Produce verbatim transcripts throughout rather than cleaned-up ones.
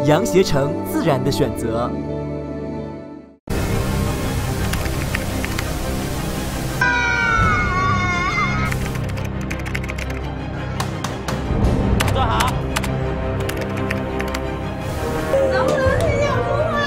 杨携成自然的选择。 坐好。 能不能听见我说话？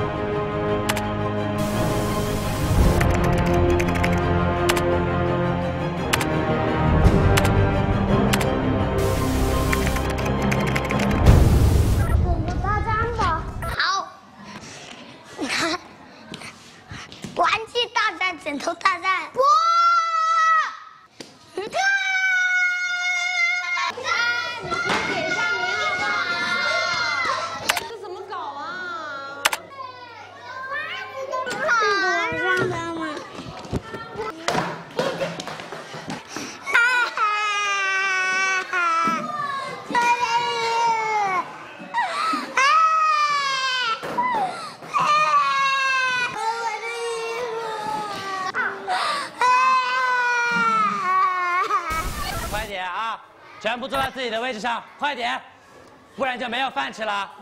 枕头大战！哇！你看，你先点一下名好不好？ 这怎么搞啊？ 好，让他们。哈哈哈！ 快点啊！全部坐在自己的位置上，快点，不然就没有饭吃了。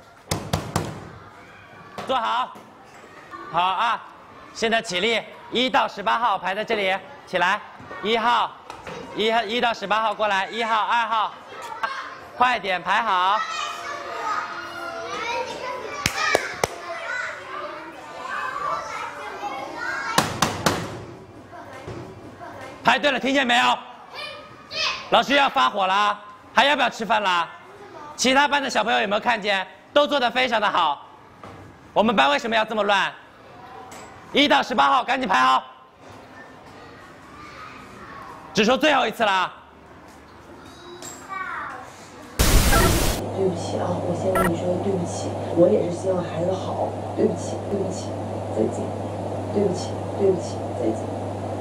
坐好，好啊！现在起立，一到十八号排在这里，起来，一号，一号一到十八号过来，一号、二号，快点排好。排队了，听见没有？老师要发火了，还要不要吃饭啦？其他班的小朋友有没有看见？都做得非常的好。我们班为什么要这么乱？一到十八号，赶紧排好。只说最后一次啦。 对不起啊，我先跟你说对不起，我也是希望孩子好。对不起，对不起，再见。对不起，对不起，再见。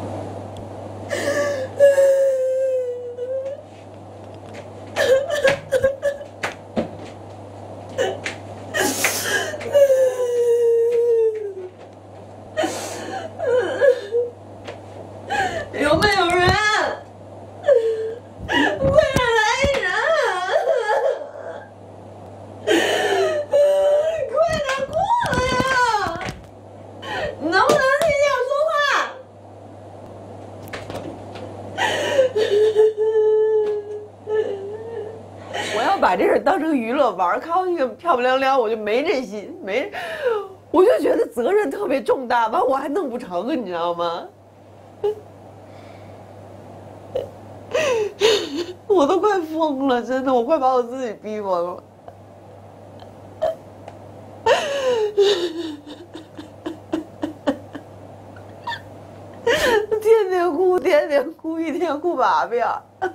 有没有人？快点来人！快点过来呀！能不能听见我说话？我要把这事当成娱乐玩，看到那个漂漂亮亮，我就没这心，没，我就觉得责任特别重大，完我还弄不成，你知道吗？我都快疯了，真的，我快把我自己逼疯了。天天哭，天天哭，一天哭八遍。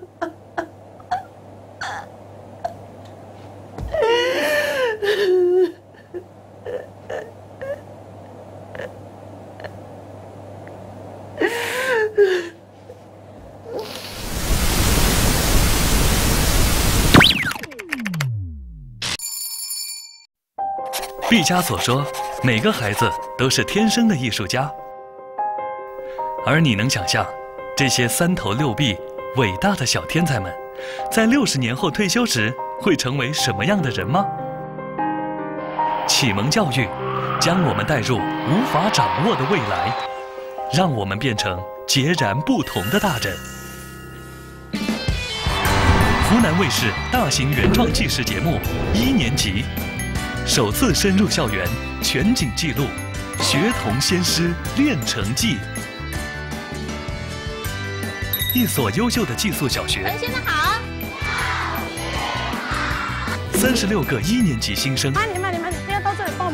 毕加索说：“每个孩子都是天生的艺术家。”而你能想象，这些三头六臂、伟大的小天才们，在六十年后退休时会成为什么样的人吗？启蒙教育将我们带入无法掌握的未来，让我们变成截然不同的大人。湖南卫视大型原创纪实节目《一年级》。首次深入校园，全景记录《学童先师练成记》。一所优秀的寄宿小学。 同学们好。 三十六个一年级新生。 慢点，慢点，慢点，不要到这里报名。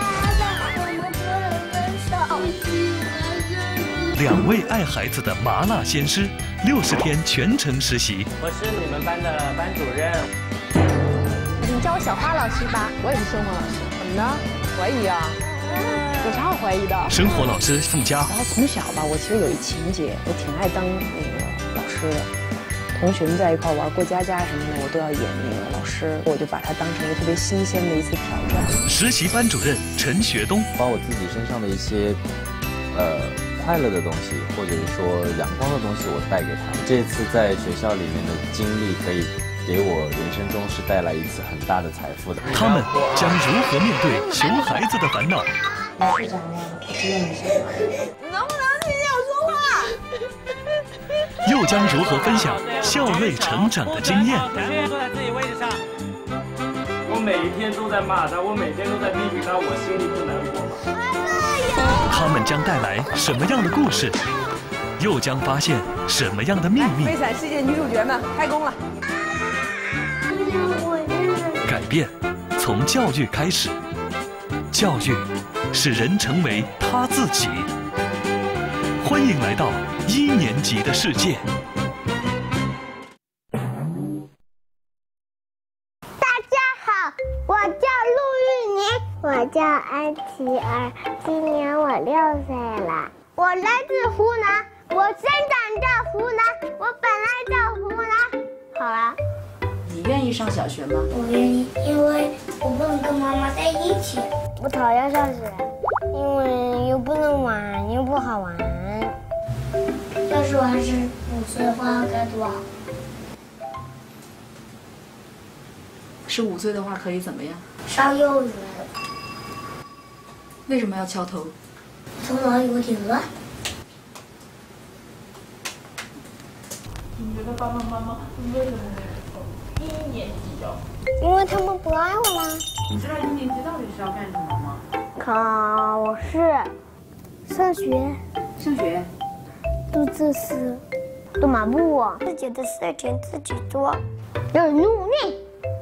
两位爱孩子的麻辣先师，六十天全程实习。 我是你们班的班主任。 你叫我小花老师吧，我也是生活老师。怎么呢？怀疑啊？有啥好怀疑的？ 生活老师附加。 然后从小吧，我其实有一情节，我挺爱当那个老师的。同学们在一块玩过家家什么的，我都要演那个老师，我就把它当成一个特别新鲜的一次挑战。 实习班主任陈学东， 把我自己身上的一些呃快乐的东西，或者是说阳光的东西，我带给他。这次在学校里面的经历可以给我人生中是带来一次很大的财富的。 他们将如何面对熊孩子的烦恼？ 我是长大了，我知道你是什么。 能不能听见我说话？ 又将如何分享笑泪成长的经验？ 坐在自己位置上。 我每一天都在骂他，我每天都在批评他，我心里不难过吗？ 他们将带来什么样的故事？又将发现什么样的秘密？ 悲惨世界女主角们开工了。 改变从教育开始，教育使人成为他自己。欢迎来到一年级的世界。 大家好，我叫陆玉宁，我叫安琪儿，今年我六岁了。我来自湖南，我生长在湖南，我本来在湖南。好了。 你愿意上小学吗？ 我愿意，因为我不能跟妈妈在一起。我讨厌上学，因为又不能玩，又不好玩。要是我还是五岁的话，该多好。 十五岁的话可以怎么样？ 上幼儿园。 为什么要敲头？ 头脑有点乱。 你觉得爸爸妈妈为什么会一年级哦？ 因为他们不爱我啦。 你知道一年级到底是要干什么吗？ 考试、上学、 上学、 读字词、读马步，自己的事情自己做，要努力。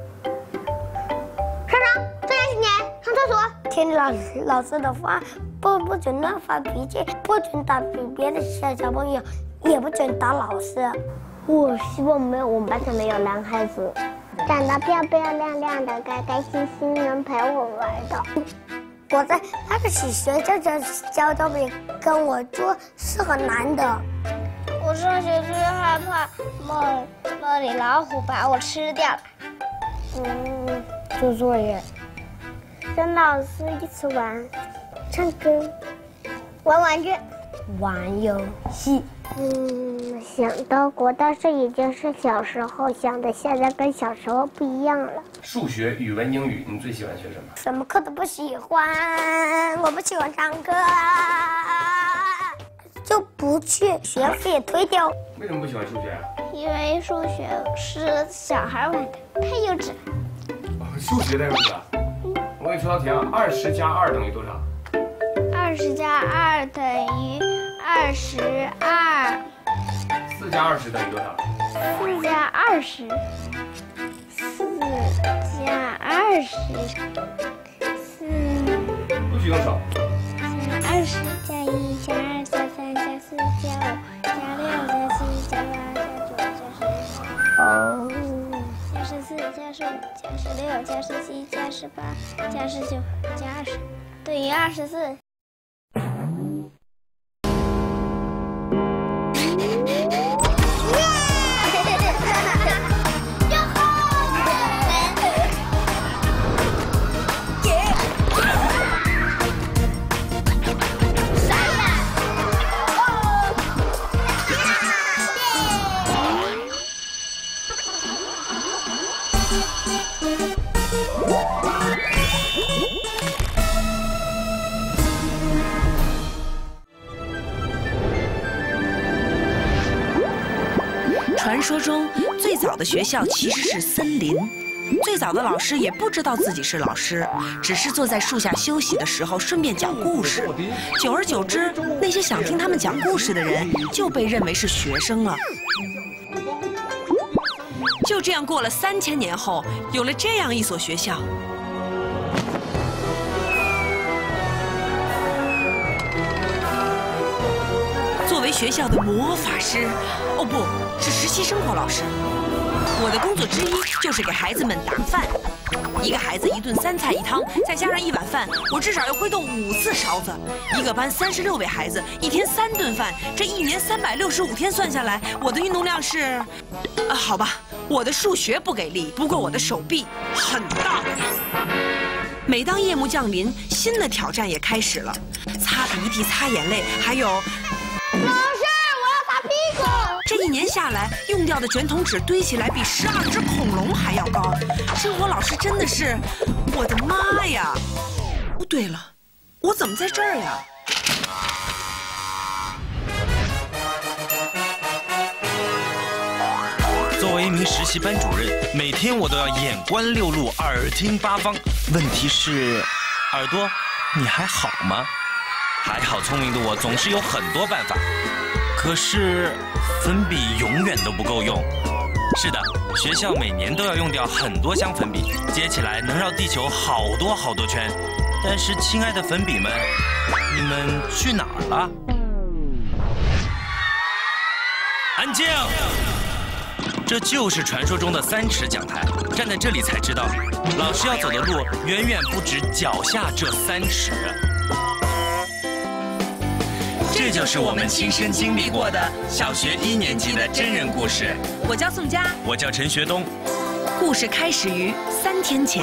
上场，这件事情上厕所，听老师老师的话，不不准乱发脾气，不准打别的小小朋友，也不准打老师。我希望没有我们班上没有男孩子，长得漂漂亮亮的，开开心心能陪我玩的。我在那个小学校教教教比跟我做是很难的。我上学最害怕梦梦里老虎把我吃掉了。嗯，做作业，跟老师一起玩，唱歌，玩玩具，玩游戏。嗯，想到国大是已经是小时候想的，现在跟小时候不一样了。 数学、语文、英语，你最喜欢学什么？ 什么课都不喜欢，我不喜欢上课，就不去，学费也推掉。 为什么不喜欢数学啊？ 因为数学是小孩玩的，太幼稚了。 哦，数学太幼稚了。我给你出道题啊，二十加二等于多少？ 二十加二等于二十二。 四加二十等于多少？ 四加二十。四加二十。四。 不许动手。 二十加一加二加三加四加五加六加七加八加九加十。哦。加十四加十五加十六加十七加十八加十九加二十等于二十四。 传说中最早的学校其实是森林，最早的老师也不知道自己是老师，只是坐在树下休息的时候顺便讲故事。久而久之，那些想听他们讲故事的人就被认为是学生了。就这样过了三千年后，有了这样一所学校。作为学校的魔法师，哦不是实习生活老师，我的工作之一就是给孩子们打饭。一个孩子一顿三菜一汤，再加上一碗饭，我至少要挥动五次勺子。一个班三十六位孩子，一天三顿饭，这一年三百六十五天算下来，我的运动量是……啊，好吧，我的数学不给力，不过我的手臂很大。每当夜幕降临，新的挑战也开始了，擦鼻涕、擦眼泪，还有。 老师，我要擦屁股。 这一一年下来，用掉的卷筒纸堆起来比十二只恐龙还要高。生活老师真的是，我的妈呀！哦，对了，我怎么在这儿呀？ 作为一名实习班主任，每天我都要眼观六路，耳听八方。问题是，耳朵，你还好吗？还好，聪明的我总是有很多办法。可是，粉笔永远都不够用。是的，学校每年都要用掉很多箱粉笔，接起来能绕地球好多好多圈。但是，亲爱的粉笔们，你们去哪儿了？安静！ 这就是传说中的三尺讲台，站在这里才知道，老师要走的路远远不止脚下这三尺。这就是我们亲身经历过的小学一年级的真人故事。 我叫宋佳， 我叫陈学东。 故事开始于三天前。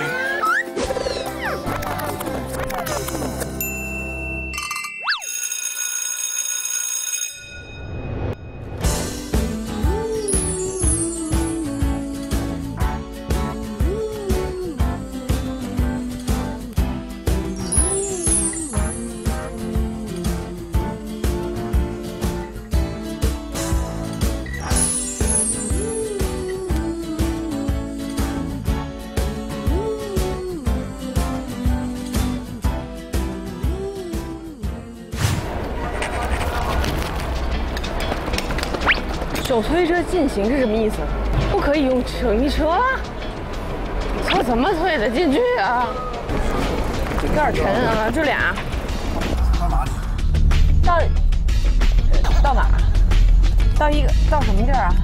手推车进行是什么意思？不可以用手推车？车怎么推得进去啊？有点沉啊，这俩。到哪里？到到哪儿？到一个到什么地儿啊？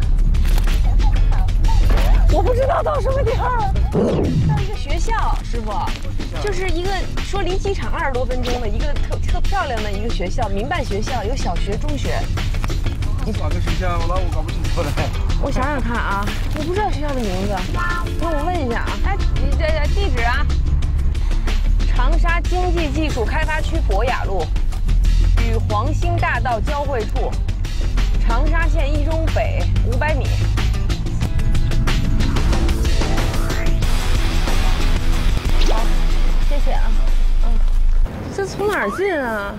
我不知道到什么地儿。到一个学校，师傅，就是一个说离机场二十多分钟的一个特特漂亮的一个学校，民办学校，有小学、中学。 哪个学校？那我搞不清楚了。 我想想看啊，我不知道学校的名字，那我问一下啊。哎，你这这地址啊？长沙经济技术开发区博雅路，与黄兴大道交汇处，长沙县一中北五百米。好，谢谢啊。嗯，这从哪儿进啊？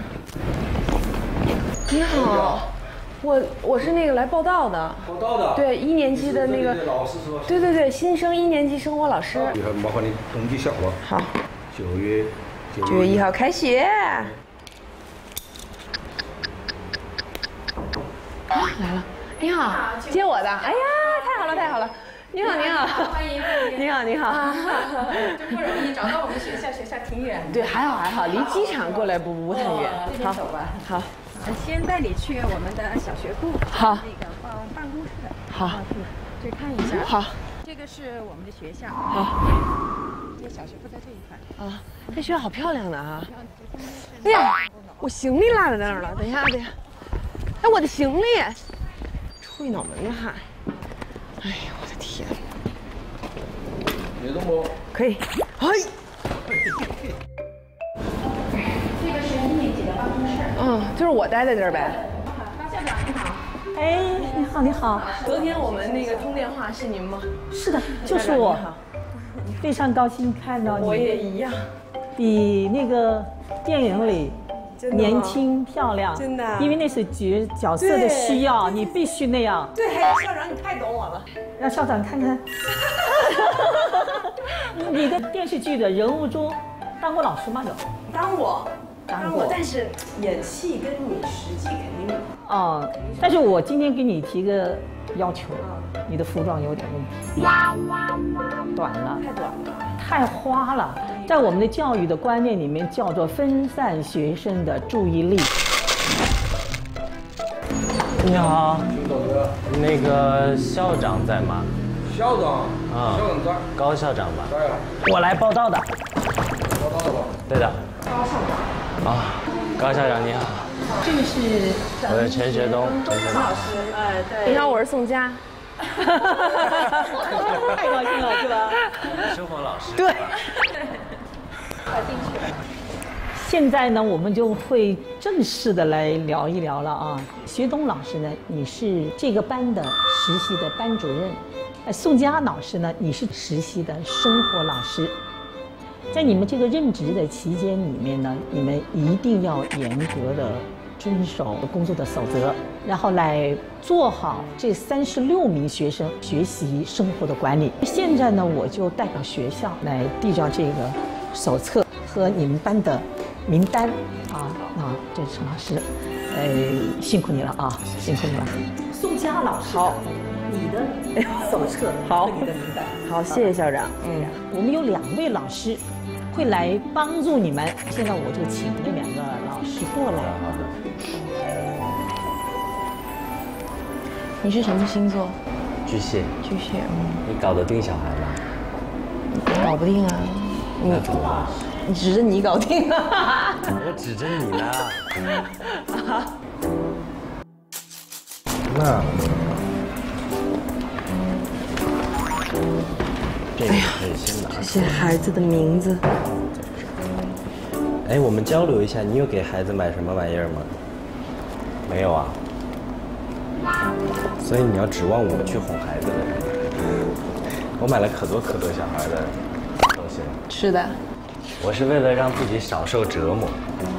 你好。 我我是那个来报道的， 报道的， 对，一年级的那个老师是吧？ 对对对，新生一年级生活老师。 以后麻烦你登记一下好吧？ 好。 九月九月一号开学。啊，来了，你好，接我的，哎呀，太好了太好了，你好你好， 欢迎你好你好， 真不容易找到我们学校，学校挺远。 对，还好还好，离机场过来不不太远。 好，走吧。 好。 先带你去我们的小学部， 好， 那个办办公室， 好， 去看一下。 好， 这个是我们的学校。 好， 这小学部在这一块。 啊，这学校好漂亮的啊！哎呀，我行李落在那儿了，等一下，等一下。哎，我的行李，出一脑门子汗。哎呀，我的天！ 别动不？ 可以。哎。 嗯，就是我待在这儿呗。 方校长你好， 哎，你好，你好。 昨天我们那个通电话是您吗？ 是的，就是我。非常高兴看到你。 我也一样。 比那个电影里年轻漂亮， 真的。 因为那是角角色的需要，你必须那样。 对，还有校长，你太懂我了。 让校长看看。你的电视剧的人物中当过老师吗？有。 当过。 当过， 但是演戏跟你实际肯定哦，但是我今天给你提个要求，你的服装有点问题，短了， 太短了， 太花了，在我们的教育的观念里面叫做分散学生的注意力。 你好，那个校长在吗？ 校长啊， 校长在。 高校长吧？ 在啊。 我来报道的。 报道的吧？ 对的。 高校长。 啊，高校长你好， 这个是我是陈学东，陈学东老师，哎，对。你好，我是宋佳。 太高兴了，是吧？ 生活老师。 对。 快进去了。 现在呢，我们就会正式的来聊一聊了啊。薛东老师呢，你是这个班的实习的班主任，呃，宋佳老师呢，你是实习的生活老师。在你们这个任职的期间里面呢，你们一定要严格的遵守工作的守则，然后来做好这三十六名学生学习生活的管理。现在呢，我就代表学校来递交这个手册和你们班的名单啊，啊，这是陈老师，呃，辛苦你了啊，辛苦你了。宋佳老师，好，你的手册好，你的名单， 好，谢谢校长。 嗯，我们有两位老师会来帮助你们。现在我就请那两个老师过来。 你是什么星座？ 巨蟹。 巨蟹，嗯。 你搞得定小孩吗？ 搞不定啊。 那怎么办？ 你指着你搞定啊！ 我指着你呢。 啊。 那。这个可以先拿。 这些孩子的名字。 哎，我们交流一下，你有给孩子买什么玩意儿吗？没有啊。所以你要指望我去哄孩子的。我买了可多可多小孩的东西了。 是的。 我是为了让自己少受折磨。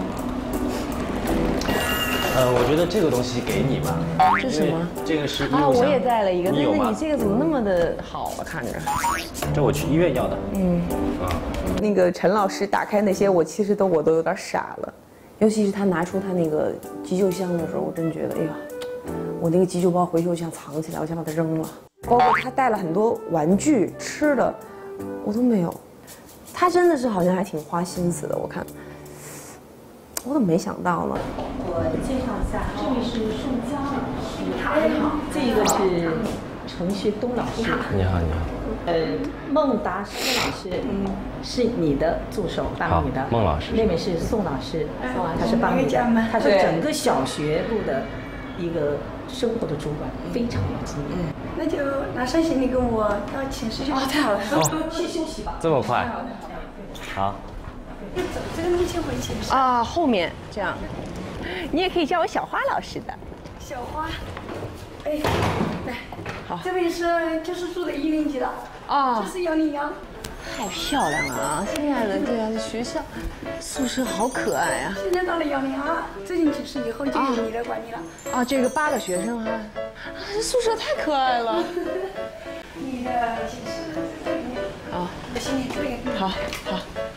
呃，我觉得这个东西给你吧。 这是什么？ 这个是啊，我也带了一个，但是你你这个怎么那么的好啊？看着。 这我去医院要的。 嗯。 啊。 那个陈老师打开那些，我其实都我都有点傻了， 尤其是他拿出他那个急救箱的时候，我真觉得，哎呀，我那个急救包回去我想藏起来，我想把它扔了。包括他带了很多玩具、吃的，我都没有。他真的是好像还挺花心思的，我看。我怎么没想到呢？ 我介绍一下，这位是宋佳老师，你好，这个是陈学东老师， 你好，你好。 呃，孟达师老师，嗯，是你的助手，帮你的。 孟老师。 那位是宋老师，宋老师他是帮你的，他是整个小学部的一个生活的主管，非常有经验。 那就拿上行李跟我到寝室去。 哦，太好了， 先休息吧。 这么快？好。 走这个路先回寝室啊，后面这样，你也可以叫我小花老师的。 小花，哎，来， 好， 这位是就是住的一年级的啊， 这是幺零幺， 太漂亮了啊！现在的这样的学校宿舍好可爱啊。 现在到了幺零二，住进寝室以后就由你来管理了。 啊，这个八个学生啊，这宿舍太可爱了。 你的寝室在这里面。 啊， 我行李这里。 好，好。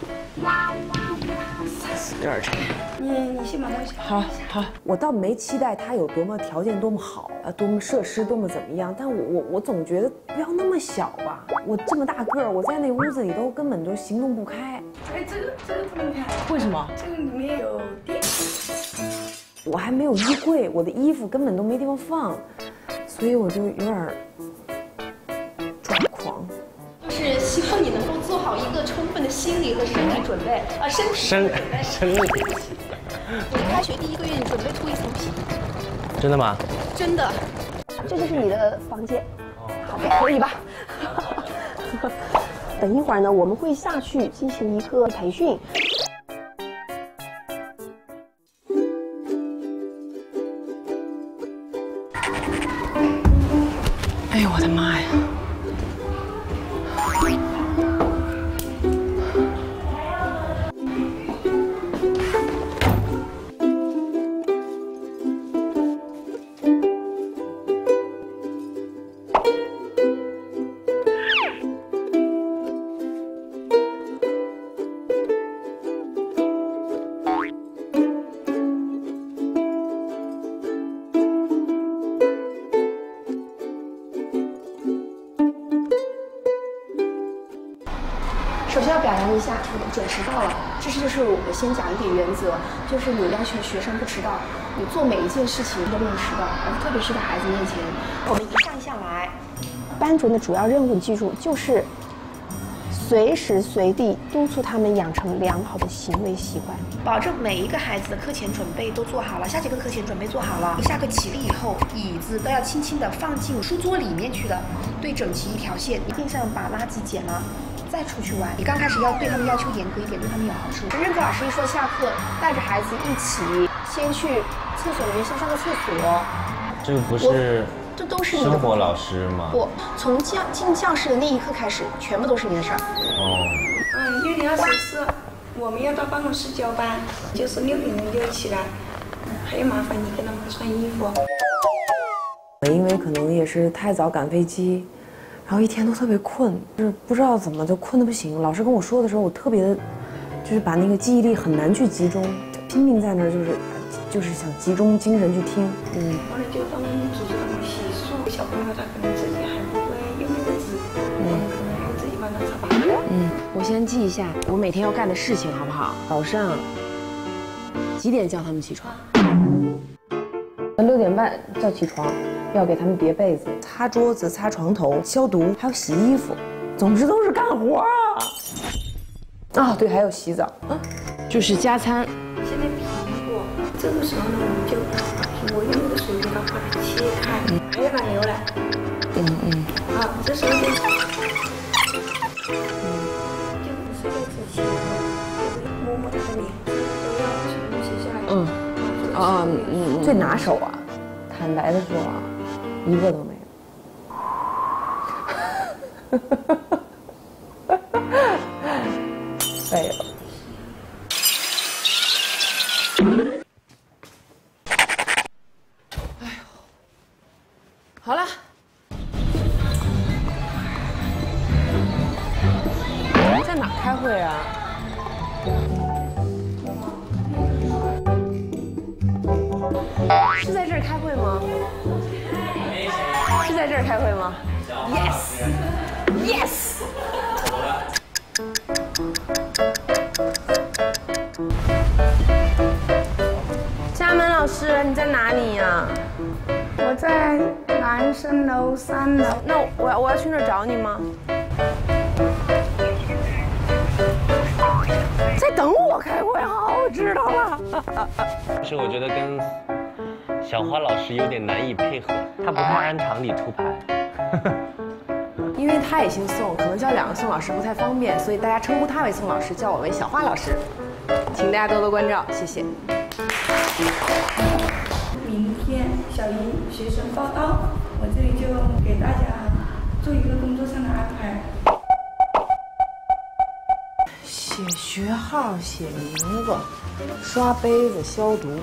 有点沉。 你你先把东西。 好好， 我倒没期待他有多么条件多么好啊，多么设施多么怎么样，但我我我总觉得不要那么小吧。我这么大个儿，我在那屋子里头根本都行动不开。 哎，这个这个不能开。 为什么？ 这个里面有电。 我还没有衣柜，我的衣服根本都没地方放，所以我就有点抓狂。 是希望你能够做好一个充分的心理和身体准备啊，身体生生理。 我开学第一个月你准备脱一层皮。 真的吗？ 真的。 这就是你的房间，好，可以吧？等一会儿呢，我们会下去进行一个培训。 哎呦我的妈呀！ 首先要表扬一下我们准时到了，这是就是我们先讲一点原则，就是你要求学生不迟到，你做每一件事情都不能迟到，而特别是在孩子面前。我们一站下来， 班主任的主要任务，你记住，就是随时随地督促他们养成良好的行为习惯， 保证每一个孩子的课前准备都做好了，下节课课前准备做好了，下课起立以后，椅子都要轻轻的放进书桌里面去的，对整齐一条线，一定上把垃圾捡了。 再出去玩。你刚开始要对他们要求严格一点，对他们有好处。任课老师一说下课，带着孩子一起先去厕所里面先上个厕所。 这个不是这都是你的生活老师吗？ 不，从教进教室的那一刻开始，全部都是你的事儿。 哦。 嗯，六点二十四，我们要到办公室交班，就是六点钟就起来，还要麻烦你给他们穿衣服。 因为可能也是太早赶飞机，然后一天都特别困，就是不知道怎么就困得不行。老师跟我说的时候，我特别的，就是把那个记忆力很难去集中，拼命在那儿就是，就是想集中精神去听。嗯。 后来就当组织他们洗漱，小朋友他可能自己还不会用那个纸，嗯，可能还自己帮他擦把。 嗯，我先记一下我每天要干的事情，好不好？早上几点叫他们起床？ 六点半叫起床。要给他们叠被子、擦桌子、擦床头、消毒，还有洗衣服，总之都是干活啊！啊，对，还有洗澡，啊， 就是加餐。 现在苹果，这个时候呢，我们就苹果用那个水果刀把它切开，嗯、还要把牛奶。 嗯嗯。 好，这时候就，嗯，就睡在之前，摸摸它的脸，都要全部写下来。 嗯。啊嗯嗯，最拿手啊，坦白的说啊。一个都没有，废了。 哎呦，好了，在哪开会啊？是在这儿开会吗？是在这儿开会吗 ？Yes，Yes。 厦门老师，你在哪里呀？ 我在男生楼三楼。 那我要我要去那儿找你吗？在等我开会，好，我知道了。 但是我觉得跟小花老师有点难以配合，她不太按常理出牌。 因为他也姓宋，可能叫两个宋老师不太方便，所以大家称呼他为宋老师，叫我为小花老师。请大家多多关照，谢谢。 明天小云学生报到，我这里就给大家做一个工作上的安排。 写学号，写名字，刷杯子，消毒。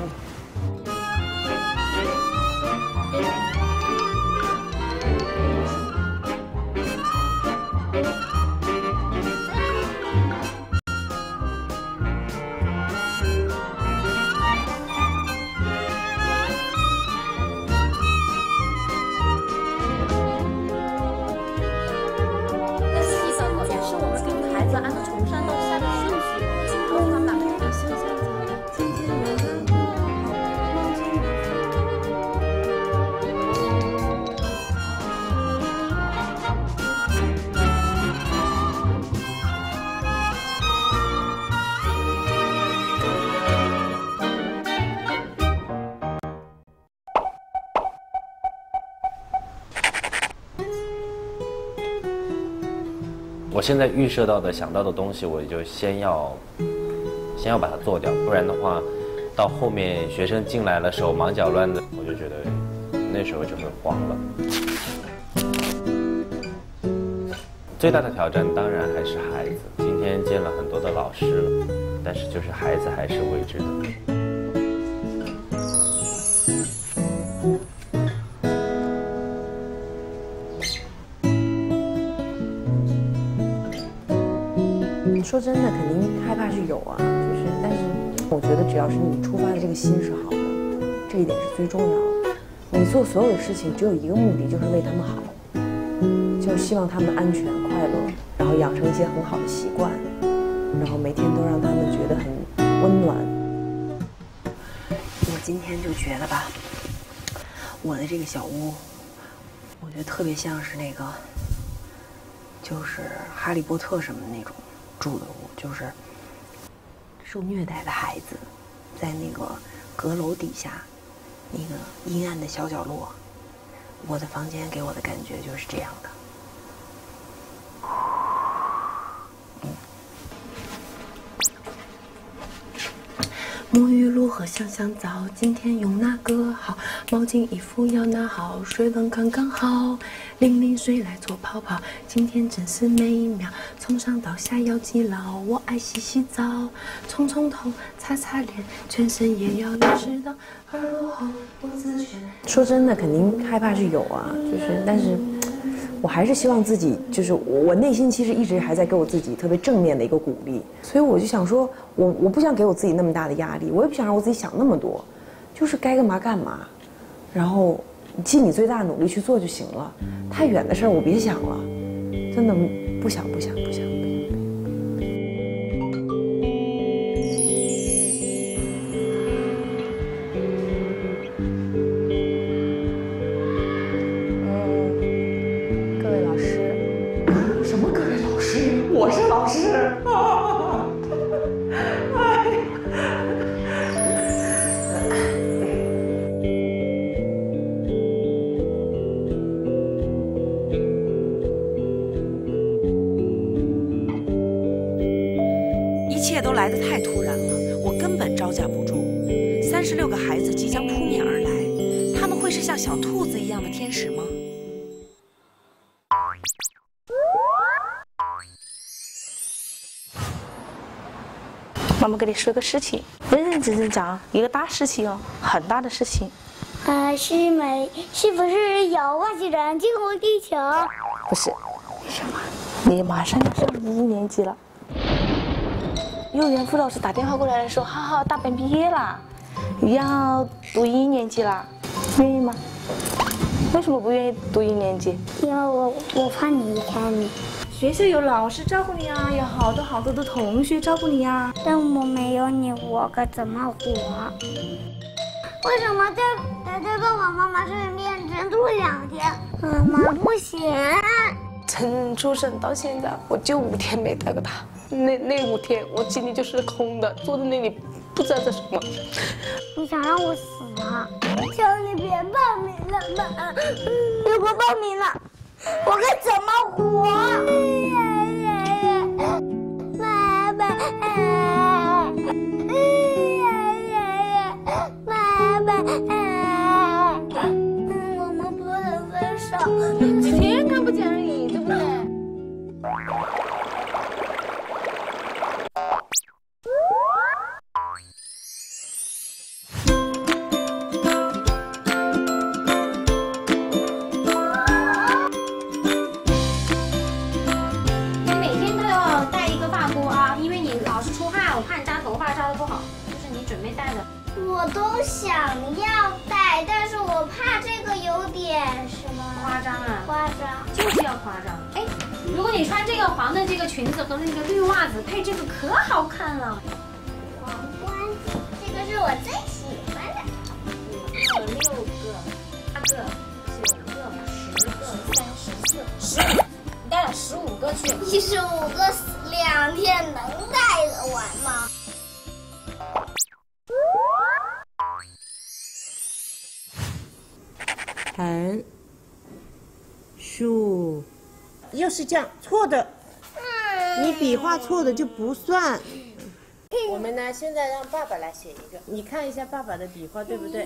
我现在预设到的、想到的东西，我就先要，先要把它做掉，不然的话，到后面学生进来了，手忙脚乱的，我就觉得那时候就会慌了。最大的挑战当然还是孩子。今天见了很多的老师了，但是就是孩子还是未知的。 说真的，肯定害怕是有啊，就是，但是我觉得只要是你出发的这个心是好的，这一点是最重要的。你做所有的事情只有一个目的，就是为他们好，就希望他们安全快乐，然后养成一些很好的习惯，然后每天都让他们觉得很温暖。我今天就觉得吧，我的这个小屋，我觉得特别像是那个，就是哈利波特什么的那种。住的屋，就是受虐待的孩子，在那个阁楼底下那个阴暗的小角落，我的房间给我的感觉就是这样的。 沐浴露和香香皂，今天用哪个好？毛巾衣服要拿好，水温刚刚好。淋淋水来做泡泡，今天真是美妙。从上到下要记牢，我爱洗洗澡，冲冲头，擦擦脸，全身也要有湿的。耳朵后脖子圈。 说真的，肯定害怕是有啊，就是，但是。我还是希望自己，就是我内心其实一直还在给我自己特别正面的一个鼓励，所以我就想说，我我不想给我自己那么大的压力，我也不想让我自己想那么多，就是该干嘛干嘛，然后尽你最大的努力去做就行了。太远的事儿我别想了，真的不想不想不想。 我是老师啊！哎， 一切都来得太突然了，我根本招架不住。三十六个孩子即将扑面而来，他们会是像小兔子一样的天使吗？ 妈妈跟你说个事情，认认真真讲，一个大事情哦，很大的事情。 呃，是没？是不是有外星人进入地球？ 不是，什么？你马上要上一年级了。幼儿园副老师打电话过来说，哈哈，大班毕业了，要读一年级了，愿意吗？为什么不愿意读一年级？ 因为我我怕离开你。 学校有老师照顾你啊，有好多好多的同学照顾你啊。 但我没有你，我该怎么活？为什么在在这个我妈妈身边只住两天？妈妈不行。 从出生到现在，我就五天没带过他。那那五天，我心里就是空的，坐在那里不知道在什么。 你想让我死啊？求你别报名了吧！如果报名了。我该怎么活？爸爸，爸爸，我们不能分手。 几天看不见而已，对不对？ 我都想要戴，但是我怕这个有点什么夸张啊！ 夸张， 就是要夸张。哎，如果你穿这个黄的这个裙子和那个绿袜子配这个可好看了。 皇冠，这个是我最喜欢的。 有六个、八个、九个、十个、三十四、十五，你带了十五个去。 一十五个两天能带得完吗？ 横竖，又是这样错的，你笔画错的就不算。我们呢，现在让爸爸来写一个，你看一下爸爸的笔画对不对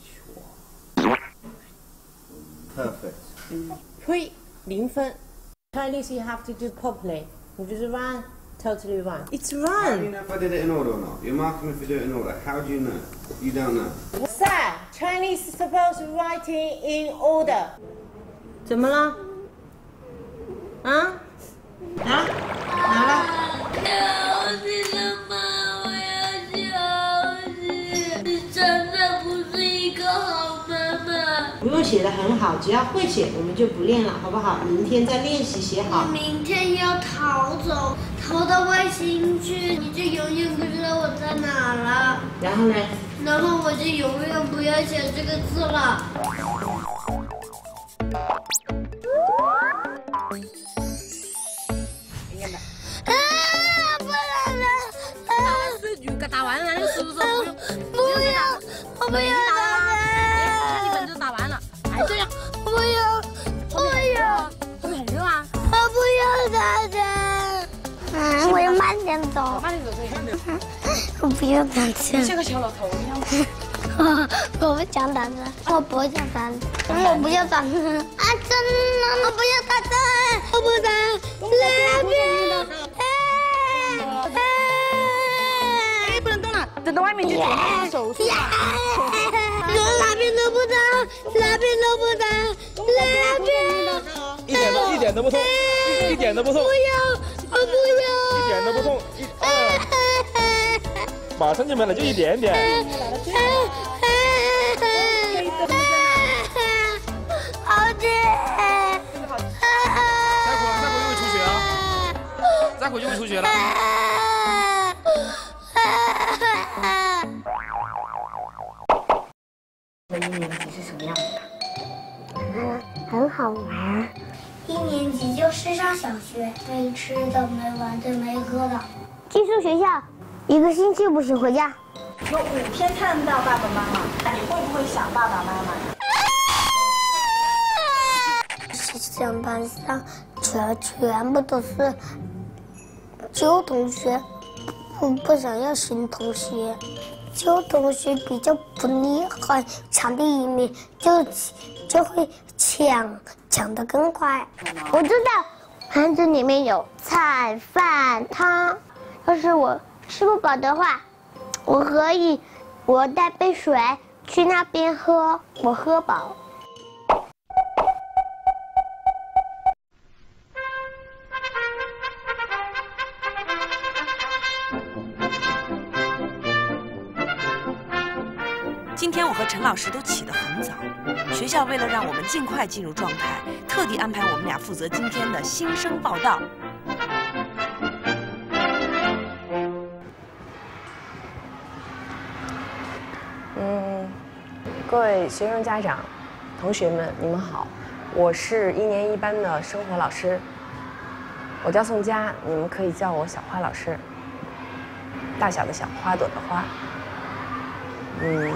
？Perfect。 嗯，呸，零分。Chinese you have to do properly， 你就是 run totally run。It's run. How do you know if I did it in order or not? You're marking if you do it in order. How do you know? You don't know. Sir, Chinese is supposed to writing in order. 怎么了？啊？啊？哪了？ 休息了吗？我要休息。你真的不是一个好妈妈。 不用写得很好，只要会写，我们就不练了，好不好？明天再练习写好。 你明天要逃走，逃到外星去，你就永远不知道我在哪了。 然后呢？ 然后我就永远不要写这个字了。啊！不能了！啊！ 四局给打完了，是不是？ 不要！我不要打人！ 那你本就打完了，还这样？ 不要！不要！ 会不会很热啊？ 我不要打人！啊！我要慢点。 先走。 那你走这边。 我不要打针。 像个小老头一样。 我不想打针，我不想打针，我不要打针。啊，真的，我不要打针，我不打。那边。 哎，不能动了，等到外面去检查手术。 哪边都不疼，哪边都不疼，哪边。 一点都一点都不痛，一点都不痛。 不要，我不要。 一点都不痛，一，马上就没了，就一点点。 好痛！ 再回再回就会出血啊！再回就会出血了。 一年级是什么样子的？嗯，很好玩。一年级就是上小学，没吃的、没玩的、没喝的。寄宿学校，一个星期不许回家。 有五天看不到爸爸妈妈，你会不会想爸爸妈妈？ 实际上班上全全部都是旧同学，不不想要新同学。旧同学比较不厉害，抢第一名就就会抢抢得更快。我知道盘子里面有菜饭汤，要是我吃不饱的话，我可以我带杯水去那边喝，我喝饱。 今天我和陈老师都起得很早，学校为了让我们尽快进入状态，特地安排我们俩负责今天的新生报道。 嗯，各位学生家长、同学们，你们好，我是一年一班的生活老师，我叫宋佳，你们可以叫我小花老师。大小的小，花朵的花。嗯。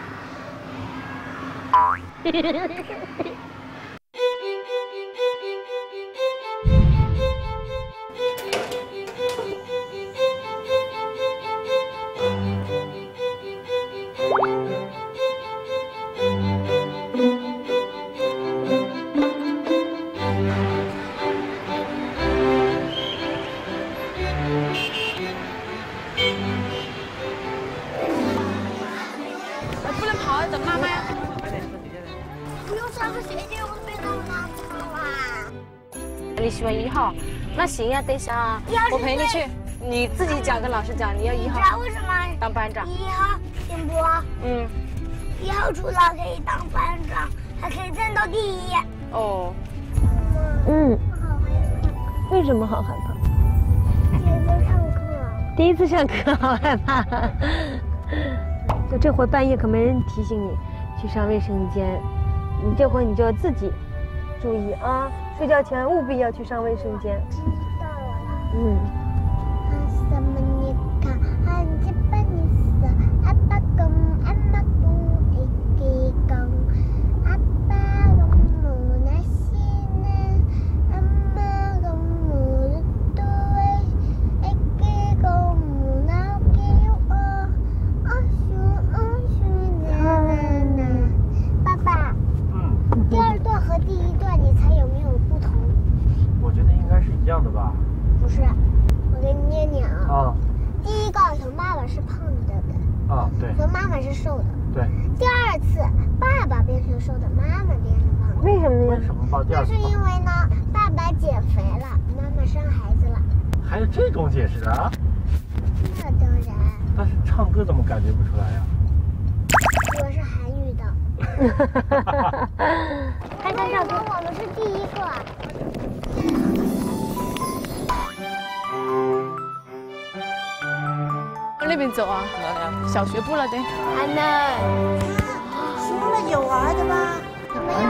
不能跑，等妈妈呀。 不用上个学姐，我被妈妈吵啊。 你喜欢一号，那行呀，等一下我陪你去。你自己讲跟老师讲，你要一号。 你知道为什么当班长？ 一号听不？ 嗯。 一号除了可以当班长，还可以站到第一。 哦。 嗯。 为什么好害怕？ 第一次上课。 第一次上课好害怕。就这回半夜可没人提醒你去上卫生间，你这回你就自己注意啊，睡觉前务必要去上卫生间。 知道了。 嗯。 一样的吧？ 不是，我给你念念啊。 啊。 第一个从爸爸是胖的，对不对？ 啊，对。 从妈妈是瘦的。 对。 第二次，爸爸变成瘦的，妈妈变成胖的。 为什么呢？ 为什么把第二次？ 那是因为呢，爸爸减肥了，妈妈生孩子了。 还有这种解释啊？ 那当然。 但是唱歌怎么感觉不出来呀？ 我是韩语的。看看唱歌，我们是第一个。 往那边走啊！小学部了得。 安娜，说了有玩的吧？我们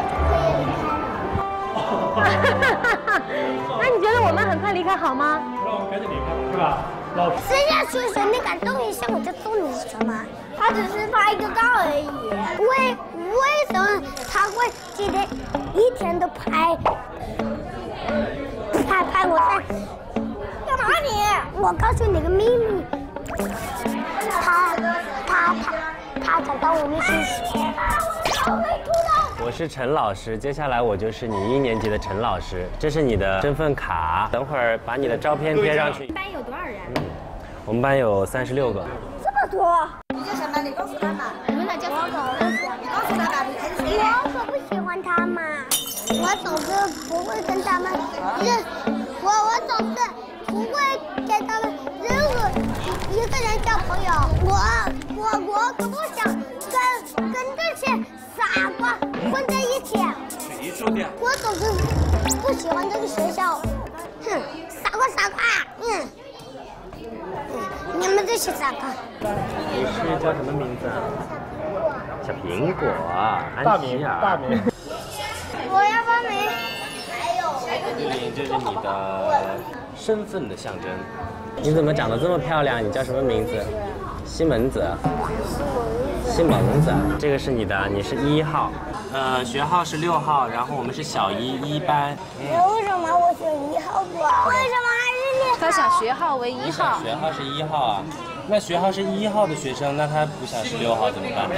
很快就可以离开了。 那你觉得我们很快离开好吗？ 让我们赶紧离开，是吧？老师。 谁家学生你敢动一下我就揍你什么？他只是拍个照而已。为为什么他会今天一天都拍拍拍我在干嘛？ 打你！我告诉你个秘密，他他他他找到我们是谁了？ 我是陈老师，接下来我就是你一年级的陈老师，这是你的身份卡，等会儿把你的照片贴上去。 班有多少人？ 我们班有三十六个。 这么多？ 你叫什么？你告诉他嘛。你们俩叫什么？你告诉他吧，你还是谁？ 我可不喜欢他嘛，我总是不会跟他们认，我我总是不会跟他们任何一个人交朋友。我我我可不想跟跟这些傻瓜混在一起。 艺术点。 我总是不喜欢这个学校，哼，傻瓜傻瓜，嗯。你们这些傻瓜。 你是叫什么名字啊？小苹果，安琪儿。 大名。 我要报名。 这里就是你的身份的象征。你怎么长得这么漂亮？你叫什么名字？西门子。西蒙子。这个是你的，你是一号。呃，学号是六号，然后我们是小一一班。 那为什么我选一号多？为什么还是你？ 他想学号为一号。 学号是一号啊，那学号是一号的学生，那他不想是六号怎么办？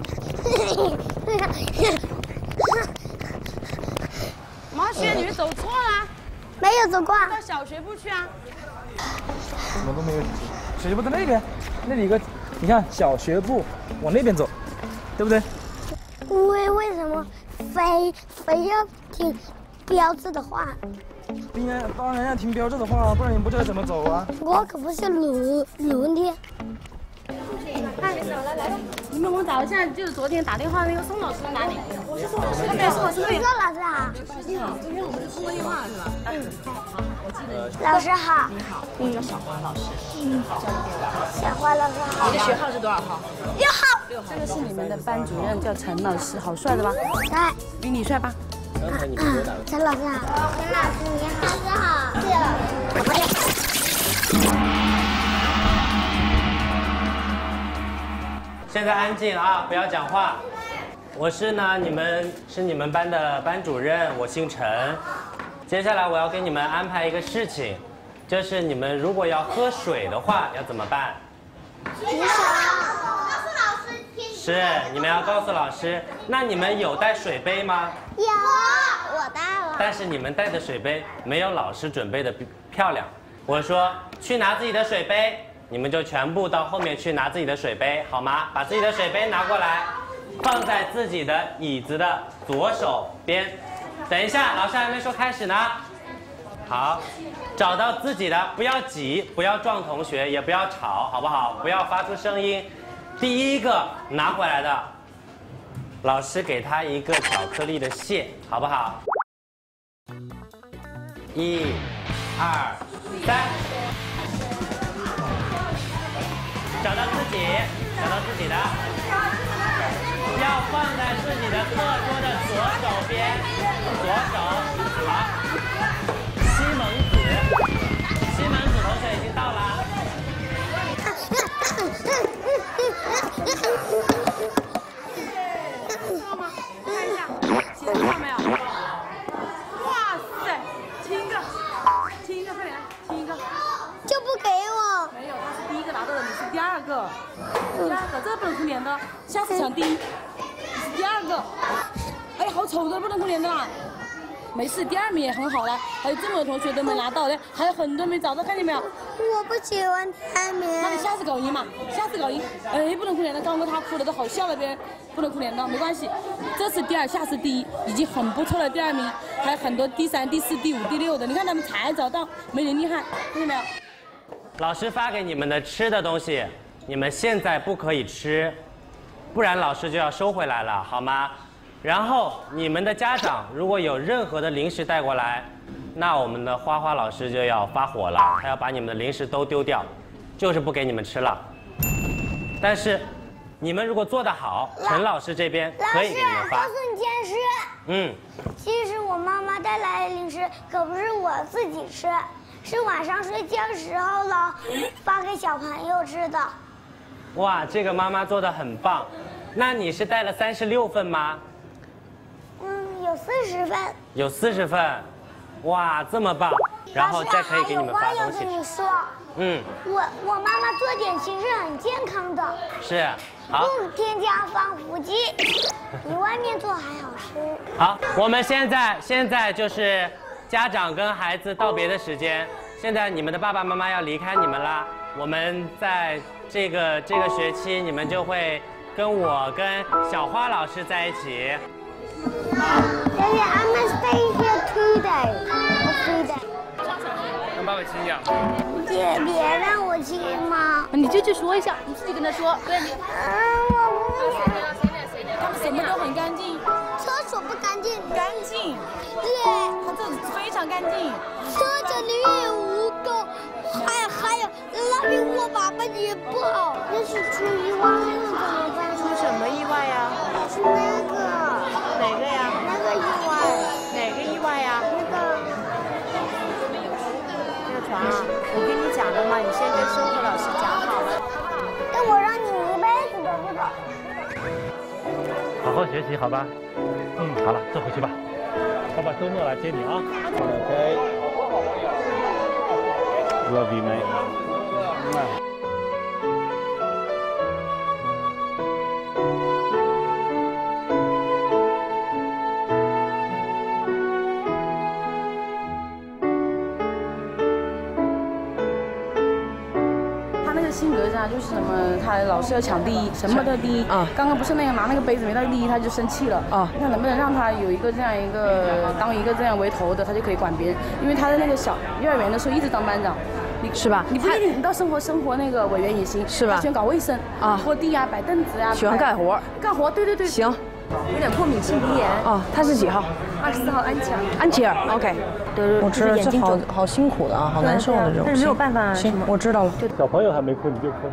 毛雪，你们走错了。 没有走过。 到小学部去啊。 什么都没有。小学部在那边，那里一个，你看小学部往那边走，对不对？ 为为什么非非要听标志的话？ 应该当然要听标志的话，不然你不知道怎么走啊。 我可不是驴驴的。 哎，来来吧，你们我们找一下，就是昨天打电话那个宋老师在哪里？我是宋老师，没有宋老师那边。 宋老师好。 你好，昨天我们是通过电话是吧？嗯，好，好，我记得。 老师好。 你好，我叫小花老师。嗯，好。 小花老师好。 你的学号是多少号？ 六号。 六号。这个是你们的班主任，叫陈老师，好帅的吧？ 帅。 比你帅吧？ 啊啊，陈老师好。陈老师你好。老师好。 现在安静啊，不要讲话。我是呢，你们是你们班的班主任，我姓陈。接下来我要给你们安排一个事情，就是你们如果要喝水的话，要怎么办？ 举手。告诉老师。 是，你们要告诉老师。那你们有带水杯吗？ 有，我带了。 但是你们带的水杯没有老师准备的漂亮。我说去拿自己的水杯。你们就全部到后面去拿自己的水杯，好吗？把自己的水杯拿过来，放在自己的椅子的左手边。等一下，老师还没说开始呢。好，找到自己的，不要挤，不要撞同学，也不要吵，好不好？不要发出声音。第一个拿回来的，老师给他一个巧克力的蟹，好不好？一、二、三。找到自己，找到自己的，要放在自己的课桌的左手边，左手。好，西蒙子，西蒙子同学已经到了。 看一下，写的到没有？哇塞，亲一个，亲一个，快点来，亲一个。 就不给我。 没有，他是第一个拿到的，你是第二个。第二个，这个不能扣脸的，下次抢第一。你是第二个。哎，好丑的，不能扣脸的啦。没事，第二名也很好了。还有这么多同学都没拿到的，还有很多没找到，看见没有？ 我不喜欢第二名。 那你下次搞赢嘛，下次搞赢。哎，不能扣脸的，刚刚他哭的都好笑了，别人不能扣脸的，没关系。这次第二，下次第一，已经很不错了。第二名还有很多第三、第四、第五、第六的，你看他们才找到，没人厉害，看见没有？ 老师发给你们的吃的东西，你们现在不可以吃，不然老师就要收回来了，好吗？然后你们的家长如果有任何的零食带过来，那我们的花花老师就要发火了，他要把你们的零食都丢掉，就是不给你们吃了。但是你们如果做得好，陈老师这边可以给你们发。 告诉你件事。 嗯。 其实我妈妈带来的零食可不是我自己吃，是晚上睡觉时候了发给小朋友吃的。 哇，这个妈妈做得很棒。那你是带了三十六份吗？ 嗯，有四十份。 有四十份，哇，这么棒！ 然后再可以给你们发东西。 我有话要跟你说。 嗯。 我我妈妈做点心是很健康的。 是。好。 不添加防腐剂，比外面做还好吃。 好，我们现在现在就是家长跟孩子道别的时间。现在你们的爸爸妈妈要离开你们啦。我们在这个这个学期，你们就会跟我跟小花老师在一起。 Daddy, I must stay here two days. Three days. 跟爸爸亲讲。 姐，别让我亲吗？ 你就去说一下，你自己跟他说。对。 嗯，我不想。 他们什么都很干净。 厕所不干净。 干净。 对。 他这非常干净。 厕所里面有污垢，还还有那边握把把也不好。要是出意外了怎么办？ 出什么意外呀？ 出那个。 哪个呀？ 那个意外。 哪个意外呀？ 那个。 那个床啊，我跟你讲的嘛，你先跟生活老师讲好了。 但我让你一辈子都不懂。 好好学习，好吧？嗯，好了，坐回去吧。爸爸周末来接你啊。OK。Love you, mate. 性格上就是什么，他老是要抢第一，什么都第一。啊，刚刚不是那个拿那个杯子没到第一，他就生气了。啊，那能不能让他有一个这样一个当一个这样为头的，他就可以管别人？因为他在那个小幼儿园的时候一直当班长，你是吧？你不一定，你到生活生活那个委员也行，是吧？喜欢搞卫生啊，拖地啊，摆凳子啊， 喜欢干活， 干活，对对对， 行。 有点过敏性鼻炎。 哦，他是几号？ 二十四号安琪儿。 安琪儿 ，OK。 对， 我知道这好好辛苦的啊，好难受的这种。 但是没有办法。 行，我知道了。 小朋友还没哭，你就哭。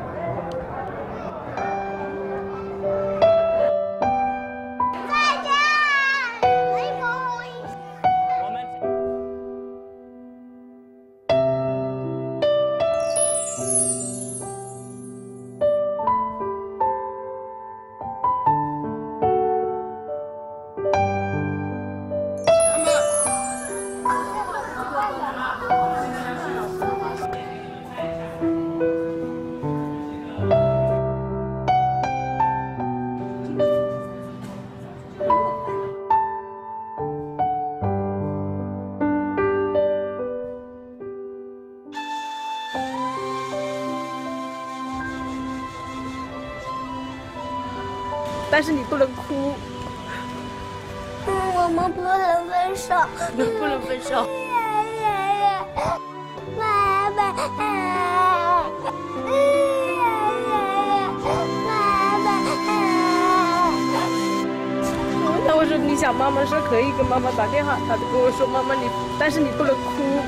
但是你不能哭。 嗯，我们不能分手。 不能分手。 爸爸。 那我说你想妈妈说可以跟妈妈打电话，他就跟我说妈妈你，但是你不能哭。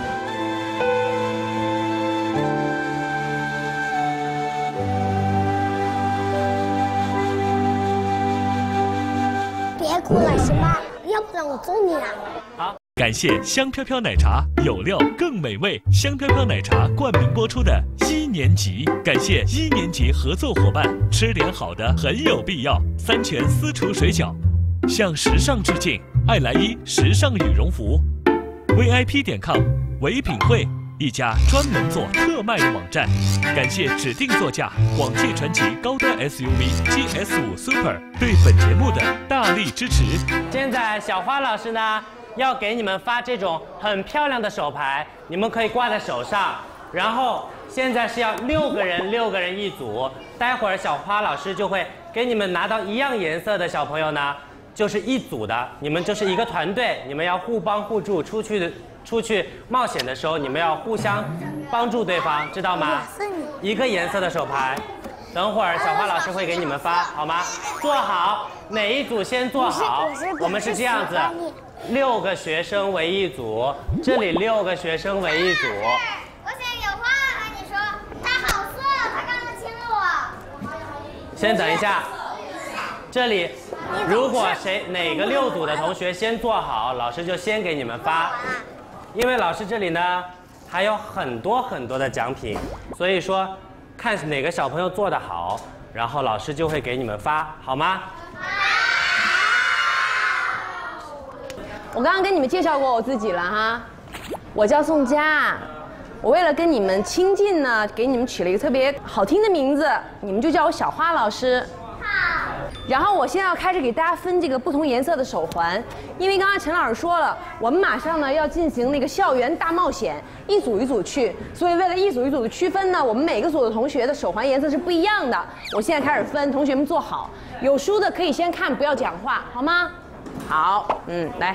别哭了行吗？要不然我揍你啊！ 好，感谢香飘飘奶茶，有料更美味。香飘飘奶茶冠名播出的一年级，感谢一年级合作伙伴，吃点好的很有必要。三全私厨水饺，向时尚致敬，爱来一时尚羽绒服 ，V I P 点 com 唯品会。一家专门做特卖的网站，感谢指定座驾广汽传祺高端 S U V G S 五 Super 对本节目的大力支持。 现在小花老师呢，要给你们发这种很漂亮的手牌，你们可以挂在手上。然后现在是要六个人，六个人一组。待会儿小花老师就会给你们拿到一样颜色的小朋友呢，就是一组的，你们就是一个团队，你们要互帮互助，出去的。出去冒险的时候，你们要互相帮助对方，知道吗？一个颜色的手牌，等会儿小花老师会给你们发，好吗？坐好，哪一组先坐好？我们是这样子，六个学生为一组，这里六个学生为一组。 我想有话和你说，他好色，他刚刚亲了我。 先等一下，这里如果谁哪个六组的同学先坐好，老师就先给你们发。因为老师这里呢还有很多很多的奖品，所以说看哪个小朋友做得好，然后老师就会给你们发，好吗？ 我刚刚跟你们介绍过我自己了哈， 我叫宋佳，我为了跟你们亲近呢，给你们取了一个特别好听的名字，你们就叫我小花老师。好。然后我现在要开始给大家分这个不同颜色的手环，因为刚刚陈老师说了，我们马上呢要进行那个校园大冒险，一组一组去，所以为了一组一组的区分呢，我们每个组的同学的手环颜色是不一样的。我现在开始分，同学们坐好，有书的可以先看，不要讲话，好吗？好，嗯，来。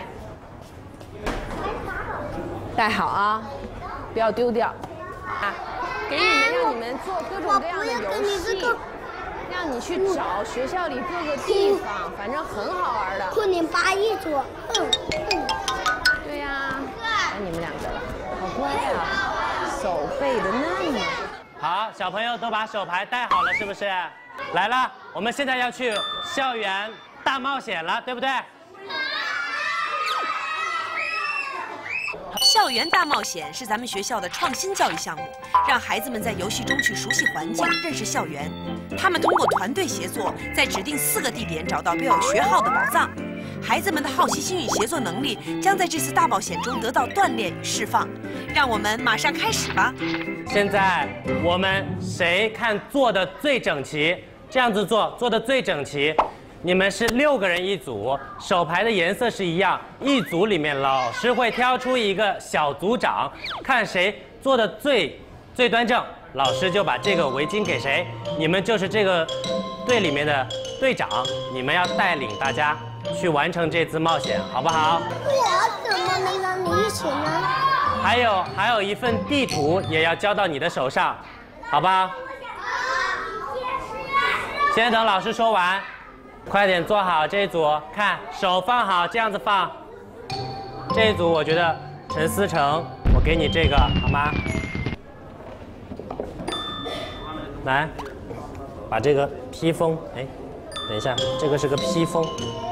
戴好啊，不要丢掉啊！给你们让你们做各种各样的游戏，让你去找学校里各个地方，反正很好玩的。 困难八一组，嗯嗯，对呀，该你们两个了，好乖啊，手背的那么好，小朋友都把手牌戴好了，是不是？来了，我们现在要去校园大冒险了，对不对？ 校园大冒险是咱们学校的创新教育项目，让孩子们在游戏中去熟悉环境、认识校园。他们通过团队协作，在指定四个地点找到标有学号的宝藏。孩子们的好奇心与协作能力将在这次大冒险中得到锻炼与释放。让我们马上开始吧！ 现在我们谁看做的最整齐？这样子做，做的最整齐。 你们是六个人一组，手牌的颜色是一样。一组里面，老师会挑出一个小组长，看谁做的最最端正，老师就把这个围巾给谁。你们就是这个队里面的队长，你们要带领大家去完成这次冒险，好不好？ 我怎么没跟你一起呢？ 还有还有一份地图也要交到你的手上，好吧？先等老师说完。 快点坐好这一组，看手放好，这样子放。这一组我觉得陈思成，我给你这个好吗？来，把这个披风，哎，等一下，这个是个披风。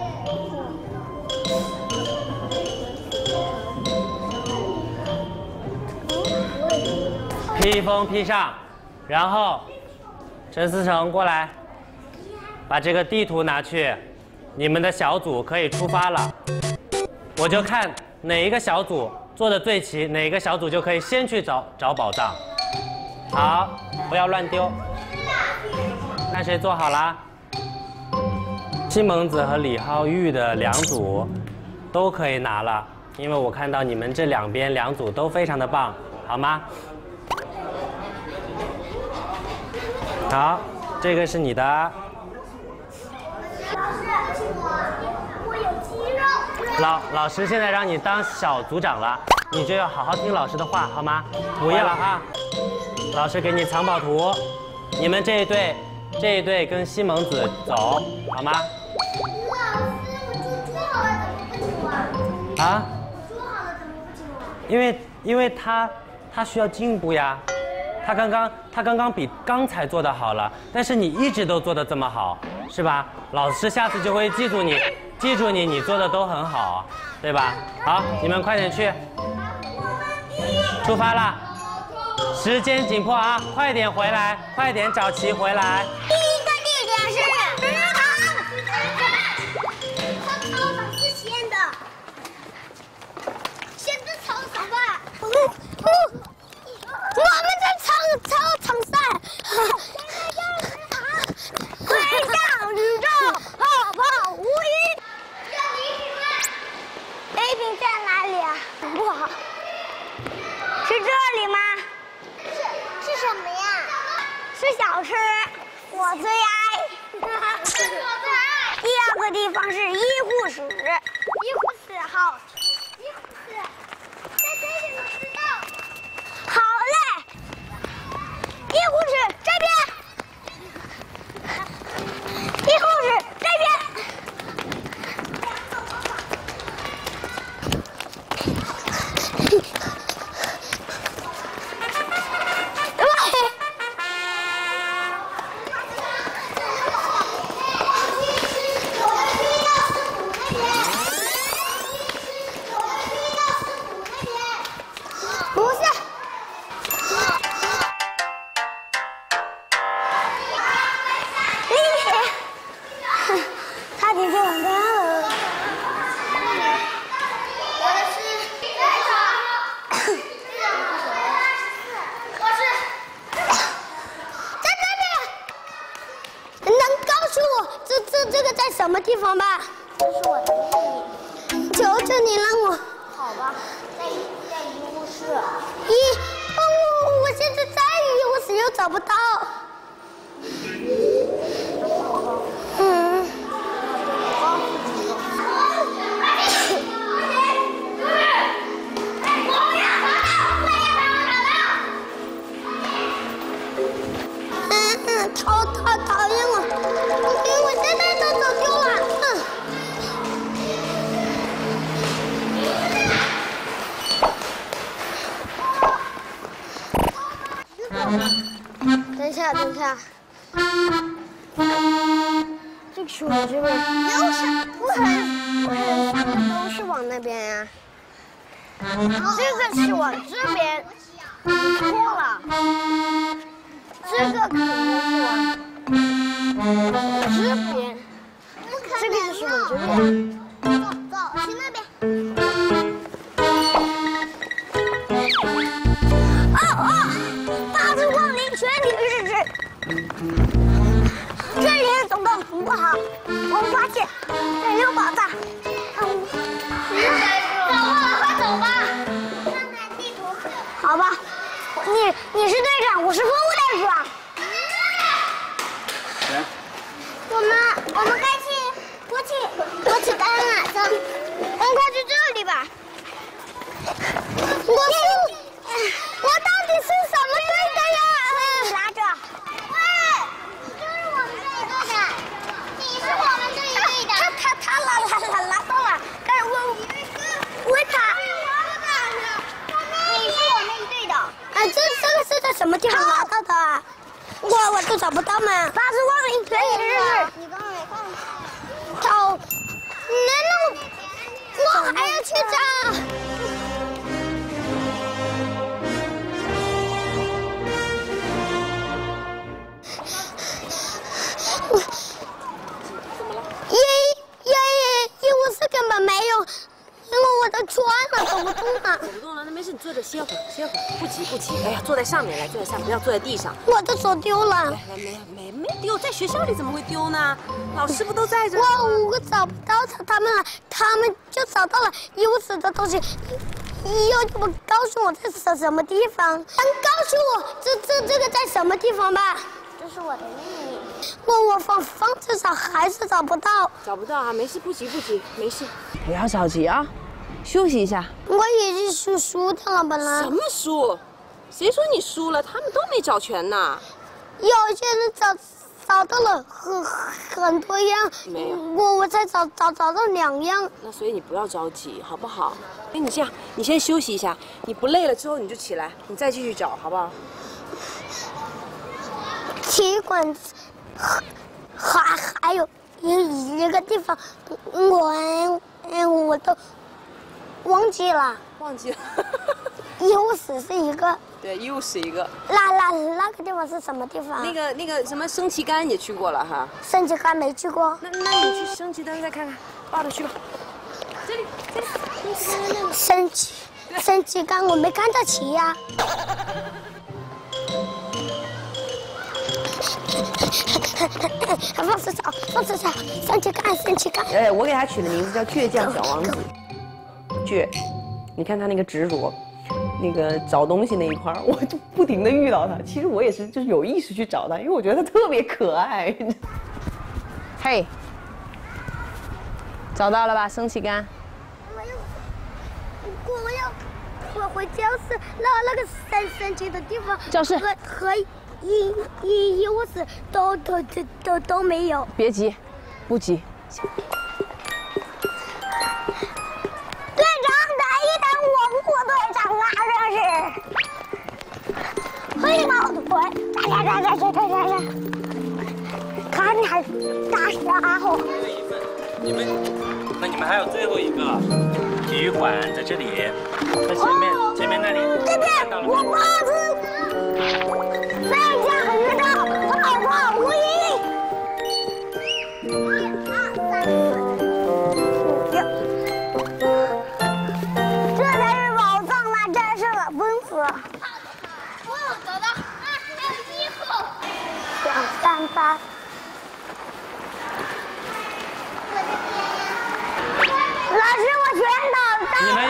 披风披上，然后陈思成过来。 把这个地图拿去，你们的小组可以出发了。我就看哪一个小组做的最齐，哪个小组就可以先去找找宝藏。好，不要乱丢。看谁做好了。西蒙子和李浩玉的两组都可以拿了，因为我看到你们这两边两组都非常的棒，好吗？好，这个是你的。 我有肌肉。 老老师现在让你当小组长了，你就要好好听老师的话，好吗？不要了啊！老师给你藏宝图，你们这一队，这一队跟西蒙子走，好吗？ 老师，我就说好了，怎么不听我？ 啊？ 我说好了，怎么不听我？ 因为因为他他需要进步呀，他刚刚他刚刚比刚才做的好了，但是你一直都做的这么好。 是吧？老师下次就会记住你，记住你，你做的都很好，对吧？好，你们快点去，出发了，时间紧迫啊，快点回来，快点找齐回来。 第一个地点是食堂，和操场是先的，先在操场吧。我们在操操场上。 回到宇宙，泡泡无垠。A 瓶在哪里啊？不好，是这里吗？是是什么呀？是小吃，我最爱。第二个地方是医护室，医护室好，医护室在这里能知道。好嘞，医护室这边。 医护室这边。不是。 什么地方吧？这是我的秘密。求求你让我。好吧，在在医务室。医，哦，我现在在医务室又找不到。嗯。嗯，讨讨讨厌我，因为我现在都走丢了。嗯。等一下，等一下。这个是往这边，又是不可能，不可能三个都是往那边呀。这个是往这边，你错了。这个可能是往这边，这个就是往这边。走走，去那边。哦哦，八字光临全体日志。这里的总动很不好，我发现这里有宝藏。嗯，找到了，快走吧。看看地图。好吧，你你是队长，我是副队长。我们我们该去国企国企干了，走，我们快去这里吧。我是我到底是什么队的呀？你拉着。对，就是我们这一队的。你是我们这一队的。他他他拉拉拉拉到了，但是我我他。你是我们一队的。哎，这这个是在什么地方拿到的啊？我我都找不到嘛。八字光临全体日志。你刚刚没看。找，难道我还要去找？因因因为是根本没有，因为我的穿了走不动了。 走不动了，那没事，你坐着歇会儿，歇会儿，不急不急。哎呀，坐在上面来，坐在上面，不要坐在地上。 我的手丢了。 来来，没没没丢，在学校里怎么会丢呢？老师不都在这？ 我我找不到他他们了，他们就找到了医务室的东西。又不告诉我这是什么地方？能告诉我这这这个在什么地方吧？这是我的秘密。我我放放这找还是找不到。 找不到啊，没事，不急不急，没事。不要着急啊，休息一下。 我已经输输掉了，本来。 什么输？谁说你输了？他们都没找全呢。 有些人找找到了很很多样， 没有。 我我才找找找到两样。 那所以你不要着急，好不好？哎，你这样，你先休息一下，你不累了之后你就起来，你再继续找，好不好？ 体育馆还还有一一个地方，我嗯我都忘记了。 忘记了。 医务室是一个。 对，医务室一个。 那那那个地方是什么地方？ 那个那个什么升旗杆也去过了哈。 升旗杆没去过。 那那你去升旗杆再看看，抱着去吧。这里这里。 升旗升旗杆我没看到旗呀。放手找，放手找，升旗杆，升旗杆。 哎，我给他取的名字叫倔强小王子。倔，你看他那个执着。那个找东西那一块儿，我就不停的遇到他。其实我也是，就是有意识去找他，因为我觉得他特别可爱。嘿，找到了吧？升旗杆。 我要，我要，我回教室，那那个升升旗的地方， 教室和和医医医务室都都都都都没有。 别急，不急。 队长，打一打我副队长啊，这是。黑毛腿，哒哒哒哒哒哒哒。看你还大家伙。 你们，那你们还有最后一个体育馆在这里，在前面、哦、前面那里。 这边我报纸，在家遇到泡泡无影。一二三四五六。这才是宝藏啦！战胜了疯子。哦，找到啊，还有衣服。两三八。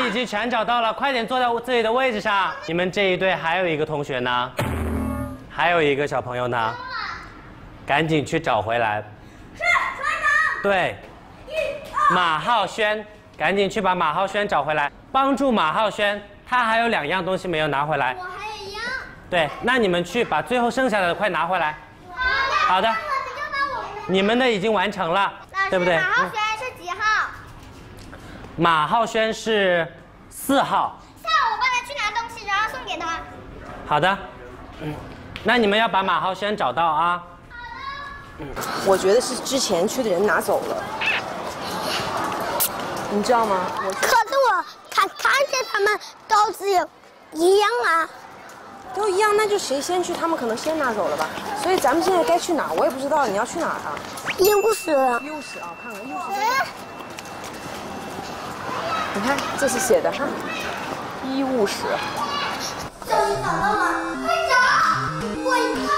们已经全找到了，快点坐在自己的位置上。你们这一队还有一个同学呢，还有一个小朋友呢，赶紧去找回来。是船长。对，马浩轩，赶紧去把马浩轩找回来，帮助马浩轩，他还有两样东西没有拿回来。 我还有一样。对， 那你们去把最后剩下的快拿回来。好的。好的。你们的已经完成了，对不对？ 马浩轩是几号？ 马浩轩是四号。 下午我帮他去拿东西，然后送给他。 好的，嗯，那你们要把马浩轩找到啊。 我觉得是之前去的人拿走了，你知道吗？我可是我看看见他们都是有一样啊， 都一样，那就谁先去，他们可能先拿走了吧。所以咱们现在该去哪？我也不知道，你要去哪儿啊？ 医务室。 医务室啊，看看医务室。你看，这是写的哈，医务室。 终于找到了，快找！我一个。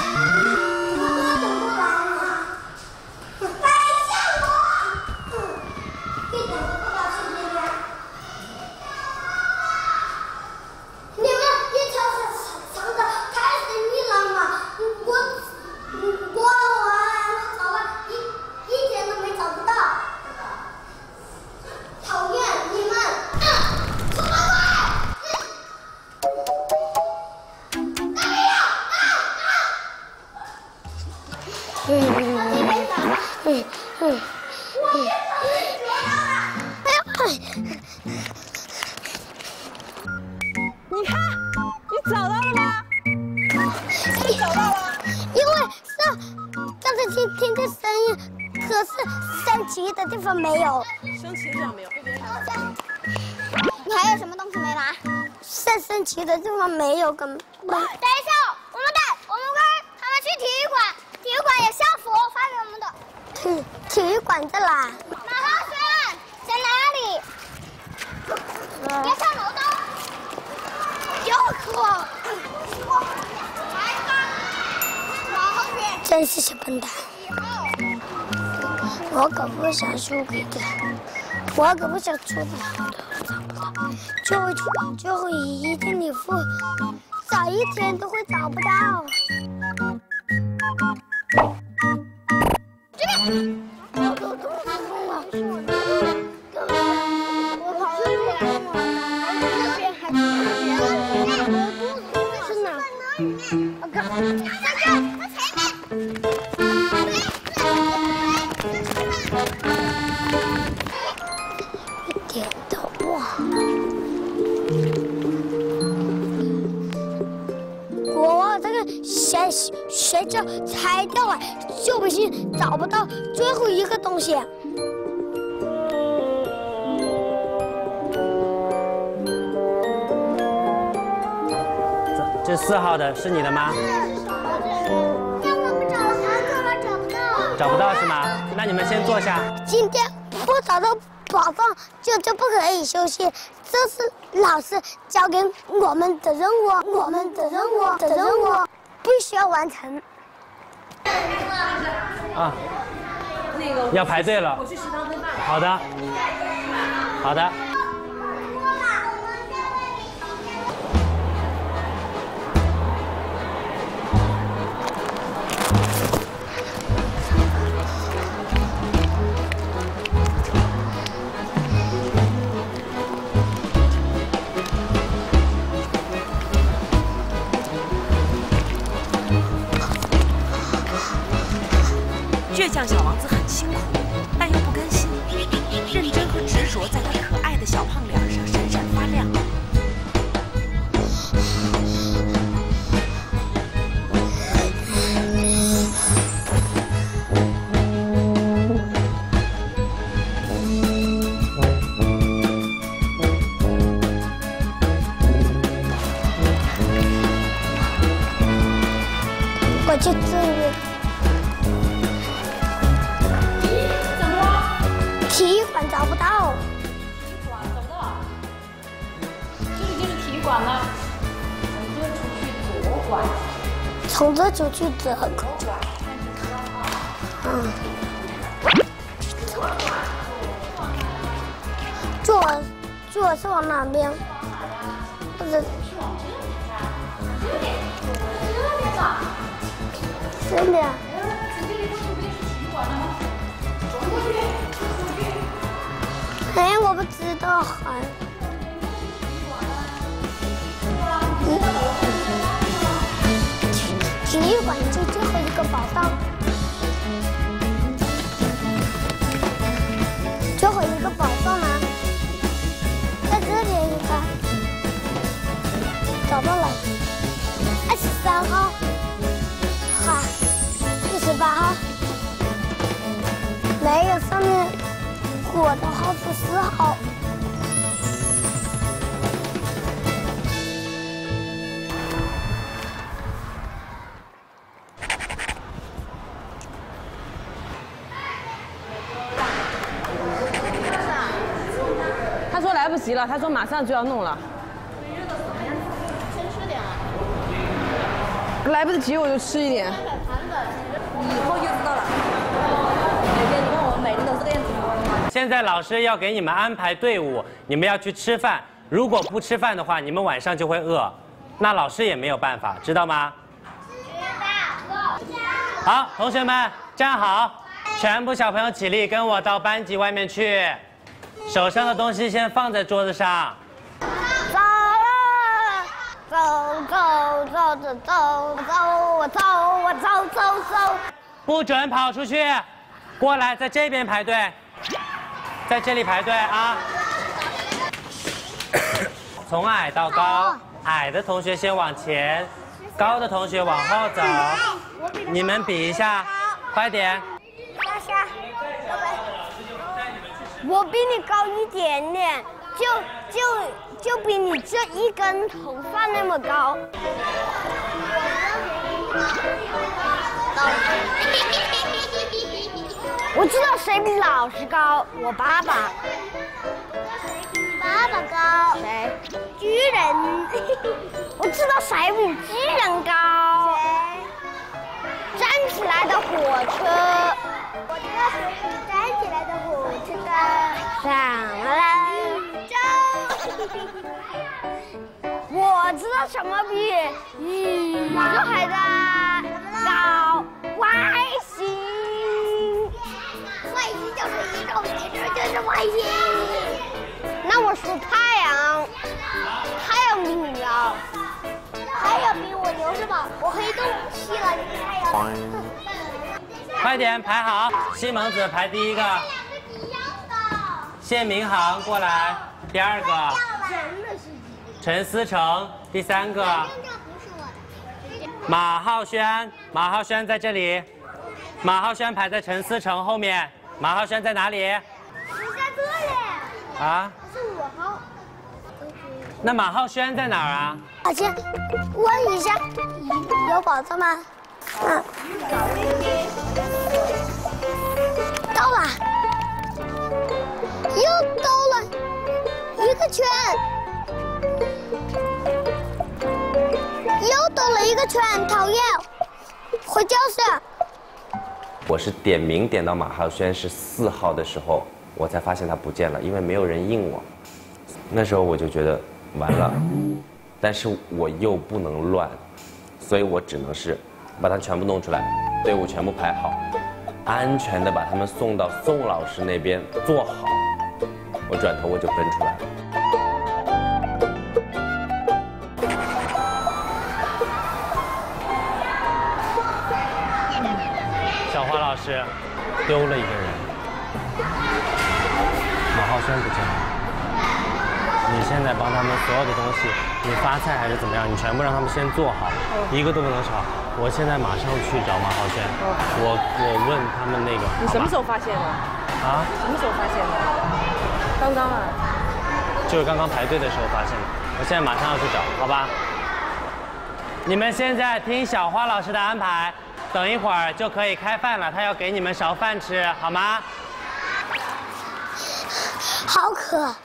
你看，你找到了吗？ 你找到了？因为是刚才听听见声音，可是升旗的地方没有。 升旗上没有，被别人拿走了。 你还有什么东西没拿？升升旗的地方没有，根本。等一下，我们带我们跟他们去体育馆，体育馆有校服发给我们的。体体育馆在哪？马浩轩在哪里？要上楼道。有可。真是小笨蛋！我可不想输给他，我可不想输的找不到，就会就会一定你付，早一天都会找不到。这边，我肚子痛了，我跑这边，这边还是我肚子是哪？我看，在这，在前面。一点都忘了。我这个学学校拆掉了，就不行，找不到最后一个东西。 这四号的是你的吗？ 但我们找了好久了，找不到。 找不到是吗？那你们先坐下。 今天不找到宝藏就就不可以休息，这是老师交给我们的任务，我们的任务的任务必须要完成。 啊，那个要排队了。 我去食堂分饭。 好的，好的。 倔强小王子很辛苦，但又不甘心，认真和执着在他可爱的小胖脸上闪闪发亮。 我去这边。体育馆找不到。 体育馆找不到。这里就是体育馆了。从这出去左拐。 从这出去左拐。嗯。左去我是往哪边？不知。这边。哎，我不知道还。体育馆就最后一个宝藏。最后一个宝藏呢？在这里你看，找到了，二十三号，哈，第十八号，没有上面我的号是四号。 他说来不及了，他说马上就要弄了。 先吃点啊。 来不及我就吃一点。 以后就知道了。姐姐，你看我每天都是这个样子。 现在老师要给你们安排队伍，你们要去吃饭。如果不吃饭的话，你们晚上就会饿，那老师也没有办法，知道吗？好，同学们站好，全部小朋友起立，跟我到班级外面去。手上的东西先放在桌子上。 走了，走走走走走走，我走我走走走。 不准跑出去，过来，在这边排队，在这里排队啊。从矮到高，矮的同学先往前，高的同学往后走。你们比一下，快点。 大虾，我比你高一点点，就就就比你这一根头发那么高。我知道谁比老师高，我爸爸。谁比你爸爸高？谁？巨人。我知道谁比巨人高？谁？站起来的火车。我知道谁比站起来的火车高？什么啦？宇宙。我知道什么比宇宙还大高？外星。外星就是宇宙，宇宙就是外星。那我说太阳，太阳比你高。太阳比我牛是吧？我可以动气了，你比太阳。 快点排好，西蒙子排第一个。谢明航过来，第二个。陈思成第三个。马浩轩，马浩轩在这里。马浩轩排在陈思成后面。马浩轩在哪里？ 我在这里。 啊？ 是五号。 那马浩轩在哪儿啊？ 我先问一下，有宝藏吗？嗯。到了，又兜了一个圈，又兜了一个圈，讨厌！回教室。 我是点名点到马浩轩是四号的时候，我才发现他不见了，因为没有人应我。那时候我就觉得完了，但是我又不能乱，所以我只能是把它全部弄出来，队伍全部排好，安全的把他们送到宋老师那边坐好。我转头我就奔出来了。 小花老师丢了一个人，马浩轩不见了。你现在帮他们所有的东西，你发菜还是怎么样，你全部让他们先做好，一个都不能少。我现在马上去找马浩轩，我我问他们那个。 你什么时候发现的？ 啊？ 什么时候发现的？刚刚啊。 就是刚刚排队的时候发现的。我现在马上要去找，好吧？你们现在听小花老师的安排。等一会儿就可以开饭了，他要给你们勺饭吃，好吗？ 好渴。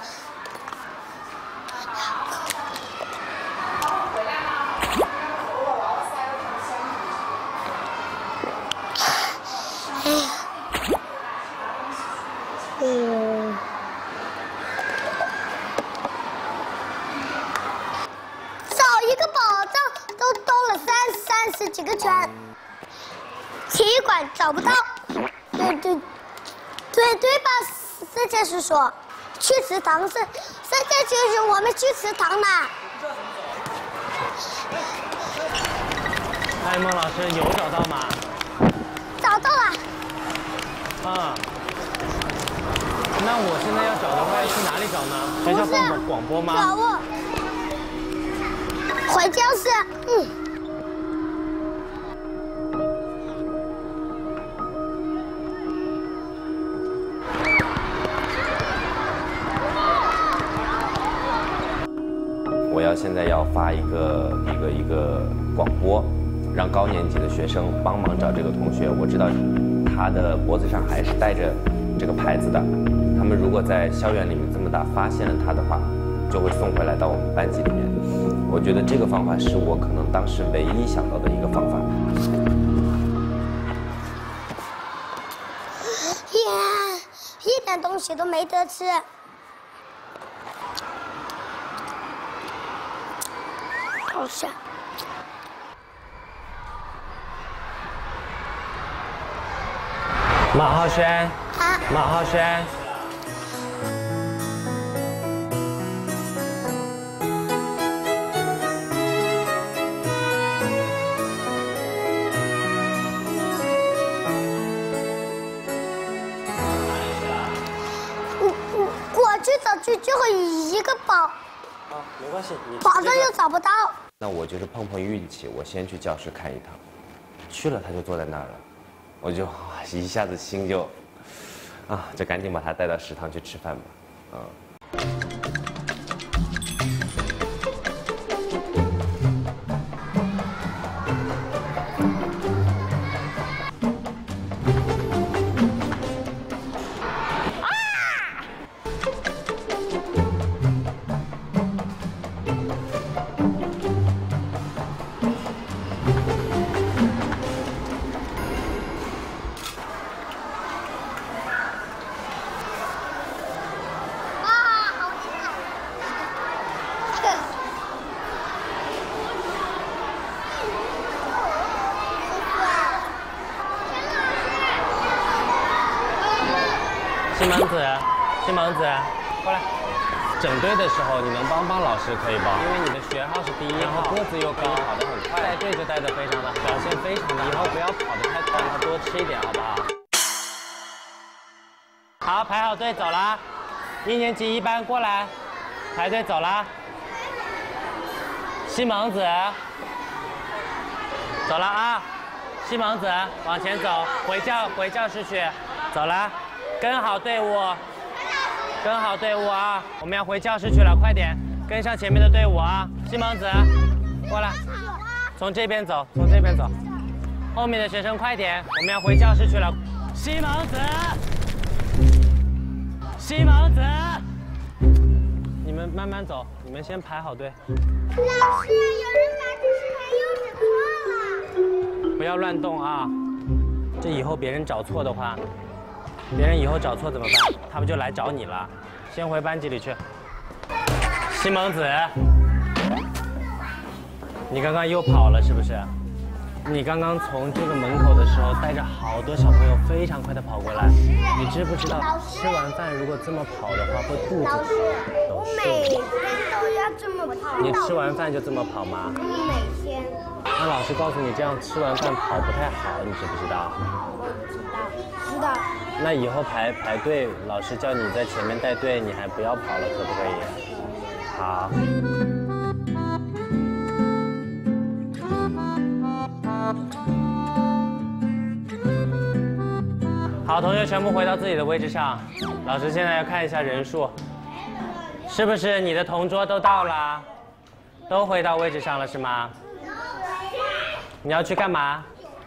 哎呀，嗯。 体育馆找不到。对对对对吧？圣贤叔叔，去池塘是圣贤叔叔，我们去池塘呢。 艾梦老师有找到吗？ 找到了。 啊。那我现在要找的话，去哪里找呢？学校广广播吗？ 找我。回教室。嗯。 我要现在要发一个一个一个广播，让高年级的学生帮忙找这个同学。我知道他的脖子上还是带着这个牌子的，他们如果在校园里面这么大发现了他的话，就会送回来到我们班级里面。我觉得这个方法是我可能当时唯一想到的一个方法。 耶，一点东西都没得吃。 好香！ 马浩轩， 啊， 马浩轩， 我我我去找去最后一个宝。 啊，没关系，你保证又找不到。 那我就是碰碰运气，我先去教室看一趟，去了他就坐在那儿了，我就一下子心就，啊，就赶紧把他带到食堂去吃饭吧，嗯。 西蒙子，西蒙子，过来。整队的时候，你能帮帮老师可以不？因为你的学号是第一，然后个子又高，跑得很快，带队就带得非常的，表现非常的。以后不要跑得太快，让他多吃一点，好不好？好，排好队走了。一年级一班过来，排队走了。西蒙子，走了啊！西蒙子，往前走，回教回教室去，走了。 跟好队伍，跟好队伍啊！我们要回教室去了，快点跟上前面的队伍啊！西蒙子，过来，从这边走，从这边走。后面的学生快点，我们要回教室去了。西蒙子，西蒙子，你们慢慢走，你们先排好队。 老师，有人把知识牌又指错了。 不要乱动啊！这以后别人找错的话。 别人以后找错怎么办？他们就来找你了。先回班级里去。西蒙子，你刚刚又跑了是不是？你刚刚从这个门口的时候，带着好多小朋友非常快的跑过来。你知不知道吃完饭如果这么跑的话，会肚子老师，我每天都要这么跑。 你吃完饭就这么跑吗？ 嗯，每天。 那老师告诉你，这样吃完饭跑不太好，你知不知道？ 我知道，知道。 那以后排排队，老师叫你在前面带队，你还不要跑了，可不可以？好。好，同学全部回到自己的位置上。老师现在要看一下人数，是不是你的同桌都到了？都回到位置上了是吗？你要去干嘛？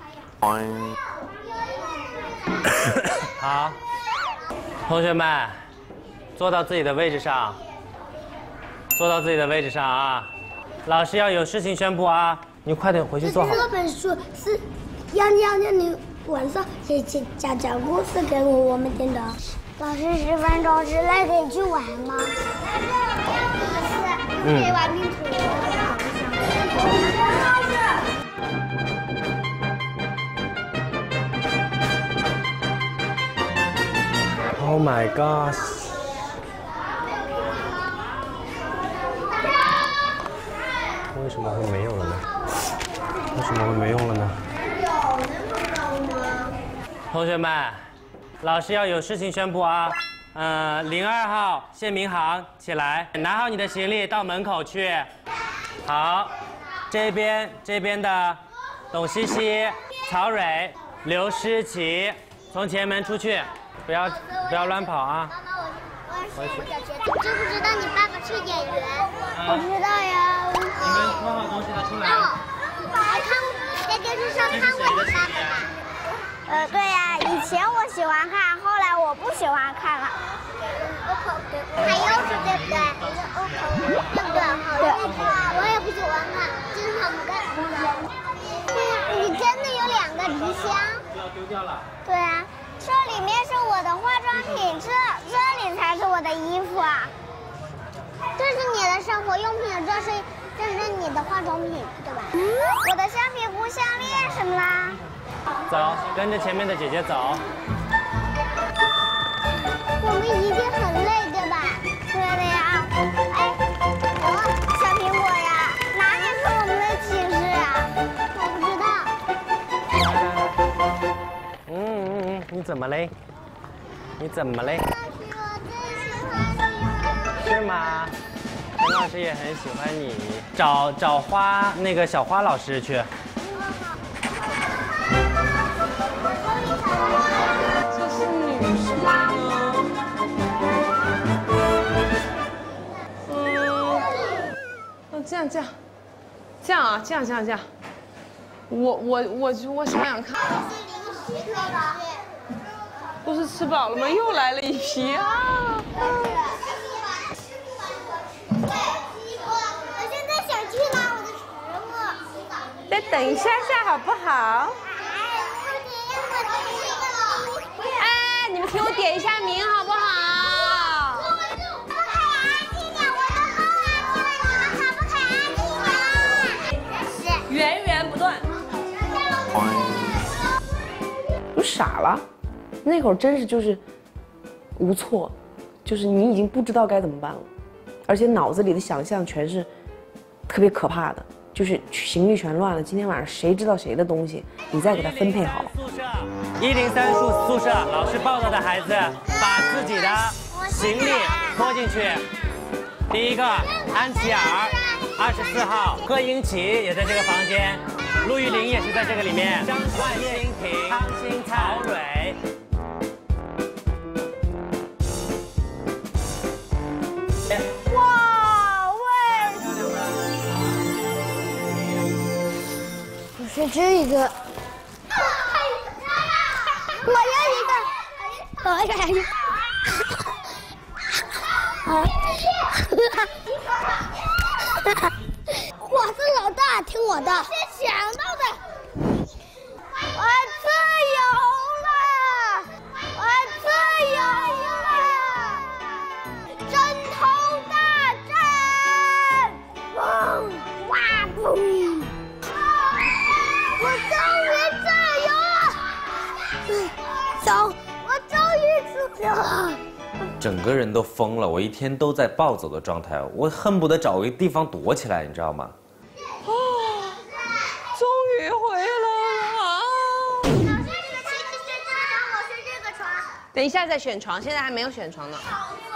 好，同学们，坐到自己的位置上，坐到自己的位置上啊！老师要有事情宣布啊，你快点回去坐好。 这本书是要要让你晚上也讲讲讲故事给我我们听的。老师，十分钟之内可以去玩吗？老师，可以玩拼图。 Oh my god！ 为什么会没有了呢？为什么会没用了呢？ 同学们，老师要有事情宣布啊！呃，零二号谢明航，起来，拿好你的行李到门口去。好，这边这边的董西西、曹蕊、刘诗琪，从前门出去，不要不要乱跑啊！ 我是小学的，知不知道你爸爸是演员？我知道呀。 你们穿好东西了，出来。 来看，在电视上看过你爸爸吧？呃，对呀，以前我喜欢看，后来我不喜欢看了。还有是对不对？对不对？好对。我也不喜欢看，经常不看。对呀，你真的有两个皮箱？ 不要丢掉了。 对啊。这里面是我的化妆品，这这里才是我的衣服啊。这是你的生活用品，这是这是你的化妆品，对吧？我的橡皮布项链什么啦？ 走，跟着前面的姐姐走。 我们一定很累，对吧？对的呀。哎，哦，小苹果呀，哪里是我们的寝室啊？我不知道。嗯嗯嗯，你怎么嘞？你怎么嘞？是吗？陈老师也很喜欢你。找找花那个小花老师去。 这是女生吗？嗯，哦，这样这样，这样啊，这样这样这样。我我我我想想看。不是吃饱了吗？又来了一批啊！ 我现在想去拿我的食物。 再等一下下好不好？ 哎，你们听我点一下名好不好？ 源源不断。 我傻了。那会儿真是就是无措，就是你已经不知道该怎么办了，而且脑子里的想象全是特别可怕的，就是行李全乱了。今天晚上谁知道谁的东西，你再给他分配好。 宿舍一零三宿宿舍，老师报道的孩子把自己的行李拖进去。第一个安琪儿，二十四号，贺英奇也在这个房间，陆玉玲也是在这个里面，张冠欣婷、汤心曹蕊。 哇，为什么？我是这个，我要一个，我要一个。我是老大，听我的。先想到的，我自由了，我自由了。针头大战，嘣哇嘣！我终于自由了，走，我终于自由了。 整个人都疯了，我一天都在暴走的状态，我恨不得找个地方躲起来，你知道吗？ 哦，终于回来了！ 老师，你们其实现在让我睡这个床。 等一下再选床，现在还没有选床呢。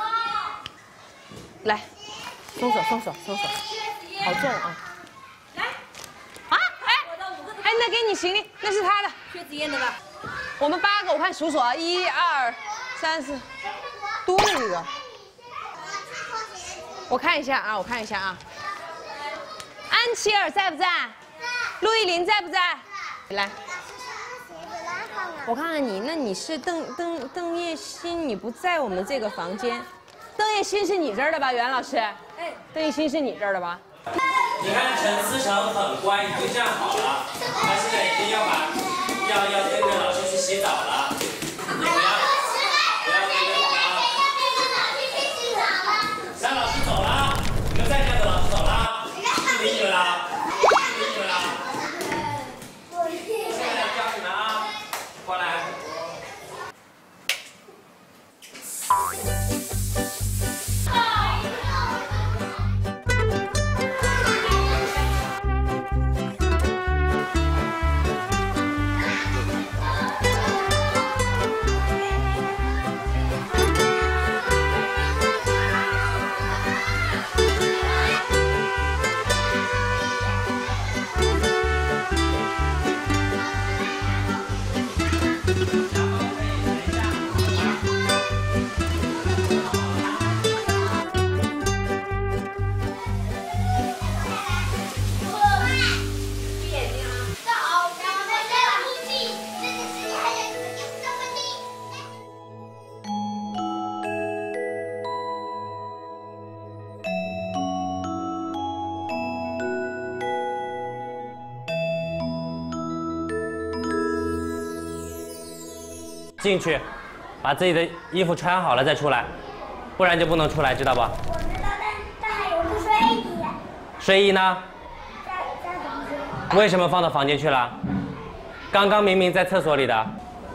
来，松手，松手，松手，好重啊！来，啊，哎，哎，那给你行李，那是他的， 薛子燕的吧？ 我们八个，我看数数啊，一二三四。多了一个，我看一下啊，我看一下啊。安琪儿在不在？陆一林在不在？来，我看看你，那你是邓邓邓叶欣，你不在我们这个房间。邓叶欣是你这儿的吧，袁老师？哎，邓叶欣是你这儿的吧？ 你看陈思成很乖，已经站好了，他现在已经要把要要跟着老师去洗澡了，你不要不要跟着我啊！让老师走了，你们再这样子，老师走了，不理你们了，不理你们了。现在教你们啊，过来。 进去，把自己的衣服穿好了再出来，不然就不能出来，知道吧？ 我知道，但但还有个睡衣。 睡衣呢？ 在在房间。 为什么放到房间去了？刚刚明明在厕所里的。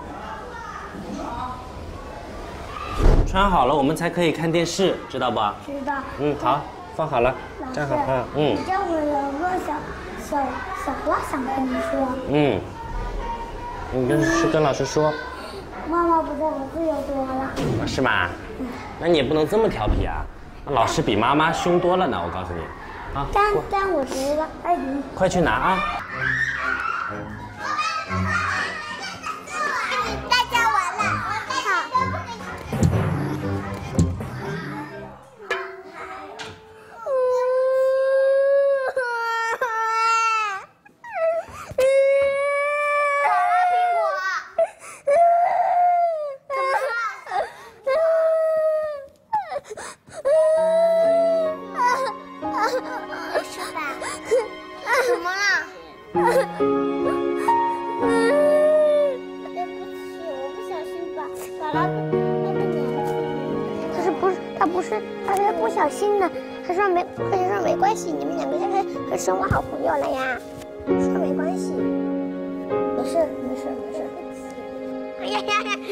穿好了，我们才可以看电视，知道不？ 知道。 嗯，好，放好了，站好，嗯嗯。 你叫我有个小小小话想跟你说。 嗯。你跟是跟老师说。 妈妈不在，我自由多了。 是吗？那你也不能这么调皮啊！那老师比妈妈凶多了呢，我告诉你。啊， 但但我觉得，哎你。 快去拿啊！ 大家完了，好。他说没，他就说没关系，你们两个现在可成为好朋友了呀。说没关系，没事没事没事。哎呀呀呀！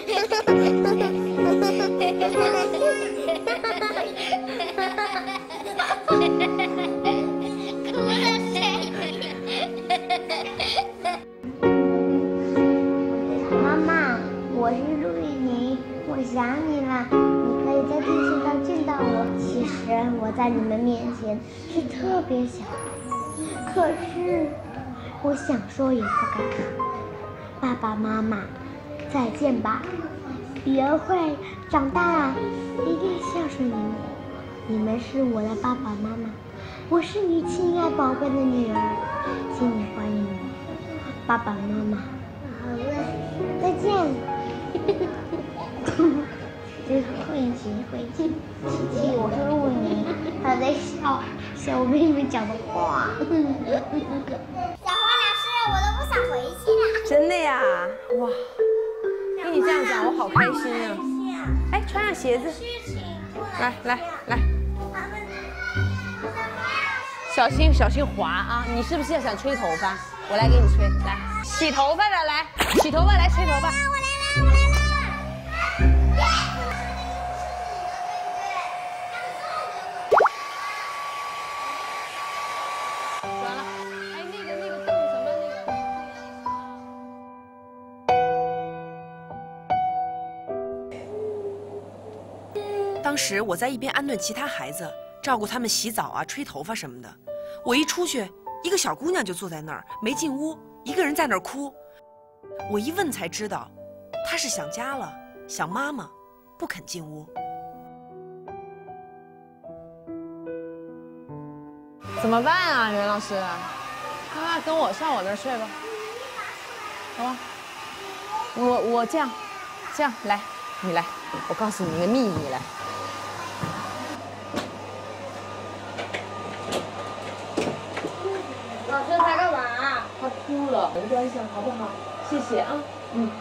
妈妈，我是陆玉宁，我想你了。你可以在电视上见到我。其实我在你们面前是特别小，可是我想说也不敢说。爸爸妈妈，再见吧！别会长大一定孝顺你们，你们是我的爸爸妈妈，我是你亲爱宝贝的女儿，请你欢迎我，爸爸妈妈。好了，再见。这是慧琪，慧琪，琪琪，我是陆宁，他在笑笑我妹妹讲的话。小花老师，我都不想回去了。 真的呀？哇，听你这样讲，我好开心啊！哎，穿上鞋子，来来来，小心小心滑啊！你是不是要想吹头发？我来给你吹，来洗头发的，来洗头发，来吹头发。我来了，我来了。 当时我在一边安顿其他孩子，照顾他们洗澡啊、吹头发什么的。我一出去，一个小姑娘就坐在那儿，没进屋，一个人在那儿哭。我一问才知道，她是想家了，想妈妈，不肯进屋。 怎么办啊，袁老师？啊，跟我上我那儿睡吧，好吧？我我这样，这样来，你来，我告诉你一个秘密来。 老师他干嘛？ 他哭了，没关系，好不好？谢谢啊，嗯。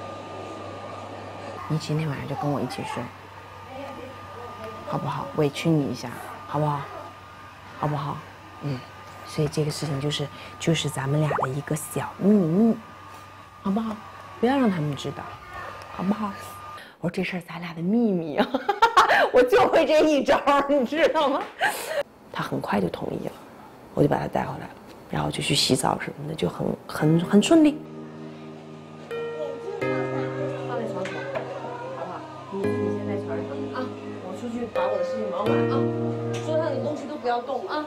你今天晚上就跟我一起睡，好不好？委屈你一下，好不好？好不好？嗯。所以这个事情就是就是咱们俩的一个小秘密，好不好？不要让他们知道，好不好？我说这事儿咱俩的秘密啊，我就会这一招，你知道吗？他很快就同意了，我就把他带回来了，然后就去洗澡什么的，就很很很顺利。放在床头，好不好？你你先在床上啊，我出去把我的事情忙完啊，桌上的东西都不要动啊。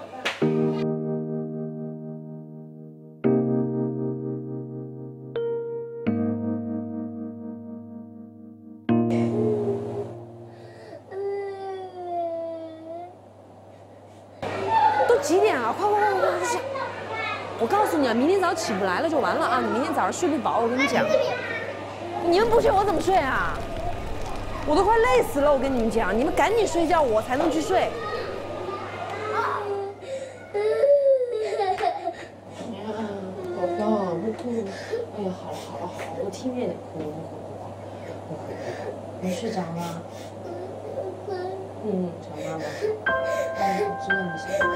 你啊，明天早上起不来了就完了啊！你明天早上睡不饱，我跟你讲。你们不睡我怎么睡啊？我都快累死了，我跟你们讲，你们赶紧睡觉，我才能去睡。 宝宝，不哭。哎呀，好了好了好了，我听见你哭，不哭。你睡着了？嗯，找妈妈。嗯，我知道你想。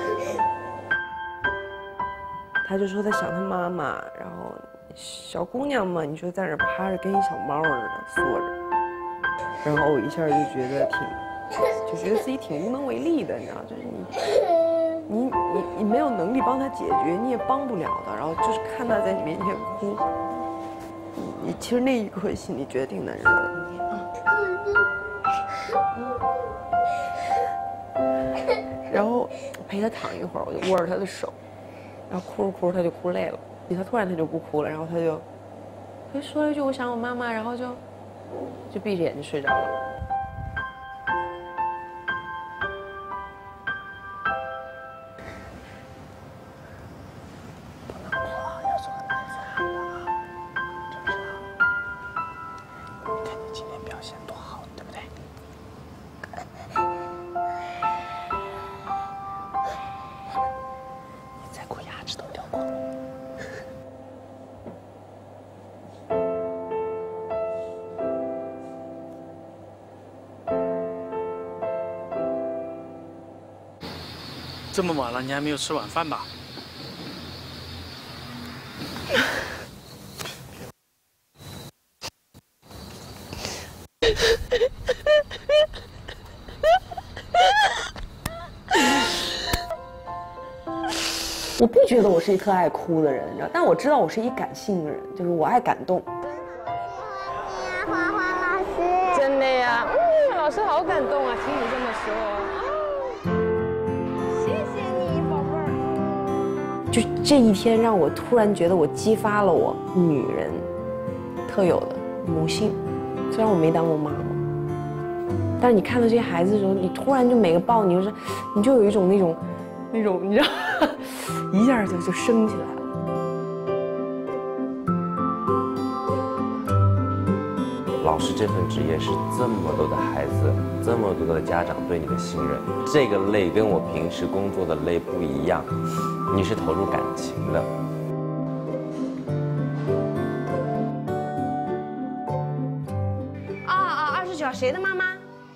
他就说他想他妈妈，然后小姑娘嘛，你说在那趴着跟一小猫似的缩着，然后我一下就觉得挺，就觉得自己挺无能为力的，你知道，就是你，你你你没有能力帮他解决，你也帮不了的，然后就是看他在你面前哭，你你其实那一刻心里觉得挺难受的。然后陪他躺一会儿，我就握着他的手。然后哭着哭着他就哭累了，他突然他就不哭了，然后他就，他就说了一句我想我妈妈，然后就，就闭着眼睛睡着了。 不能哭啊，要做个男孩子啊，知不知道？你看你今天表现多好，对不对？再哭牙齿都掉光了。 这么晚了，你还没有吃晚饭吧？ 我不觉得我是一特爱哭的人，你知道，但我知道我是一感性的人，就是我爱感动。 花花老师， 真的呀，嗯，老师好感动啊，听你这么说。谢谢你，宝贝儿。 就这一天让我突然觉得我激发了我女人特有的母性，虽然我没当过妈妈，但是你看到这些孩子的时候，你突然就每个抱你就是，你就有一种那种那种你知道。一下就就升起来了。 老师这份职业是这么多的孩子，这么多的家长对你的信任，这个累跟我平时工作的累不一样，你是投入感情的。 啊啊，二十九号谁的妈妈？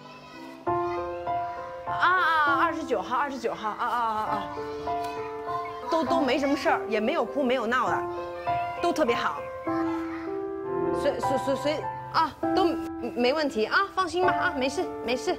啊啊，二十九号，二十九号，啊啊啊啊。都都没什么事儿，也没有哭没有闹的，都特别好，随随随随啊，都没问题啊，放心吧啊，没事没事。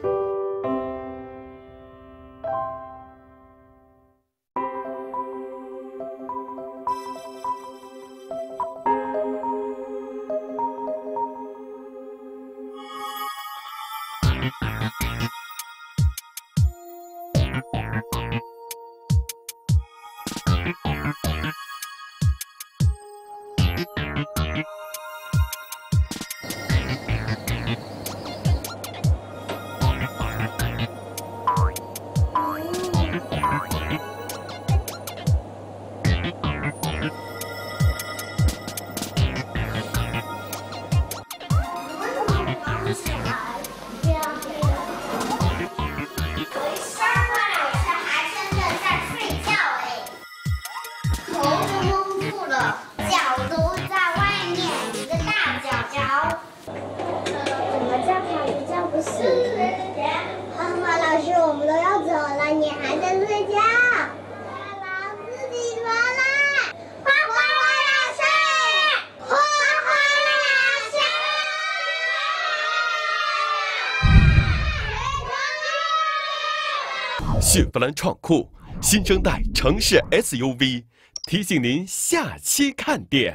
雪佛兰创酷新生代城市 S U V， 提醒您下期看点。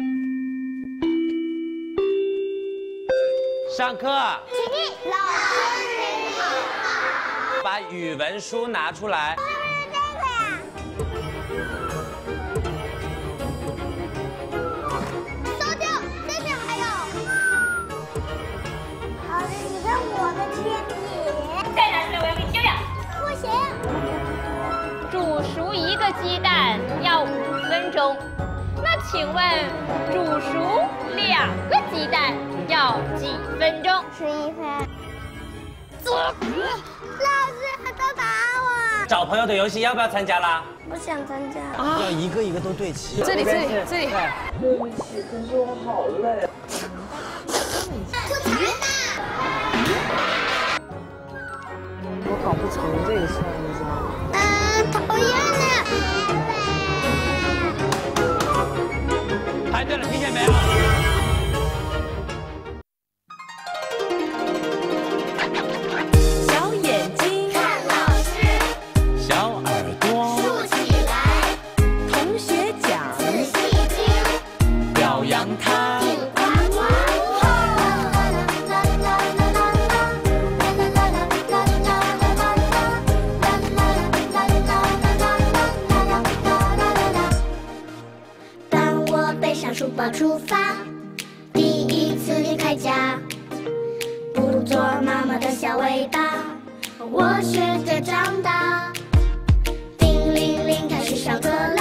上课。 起立，老师您好。 把语文书拿出来。 收掉，这边还有。好的，你看我的铅笔。 再拿出来，我要给你丢掉。 不行。 煮熟一个鸡蛋要五分钟， 请问煮熟两个鸡蛋要几分钟？ 十一分。 做。 老师，他都打我。 找朋友的游戏要不要参加啦？ 不想参加。 要一个一个都对齐。 这里这里这里。 对不起，可是我好累。 我搞不成这个事儿，你知道吗？ 嗯，讨厌的。排队了，听见没有？ 小眼睛看老师， 小耳朵竖起来，同学讲仔细听， 表扬他。 书包出发，第一次离开家，不做妈妈的小尾巴，我学着长大。叮铃铃，开始上课了。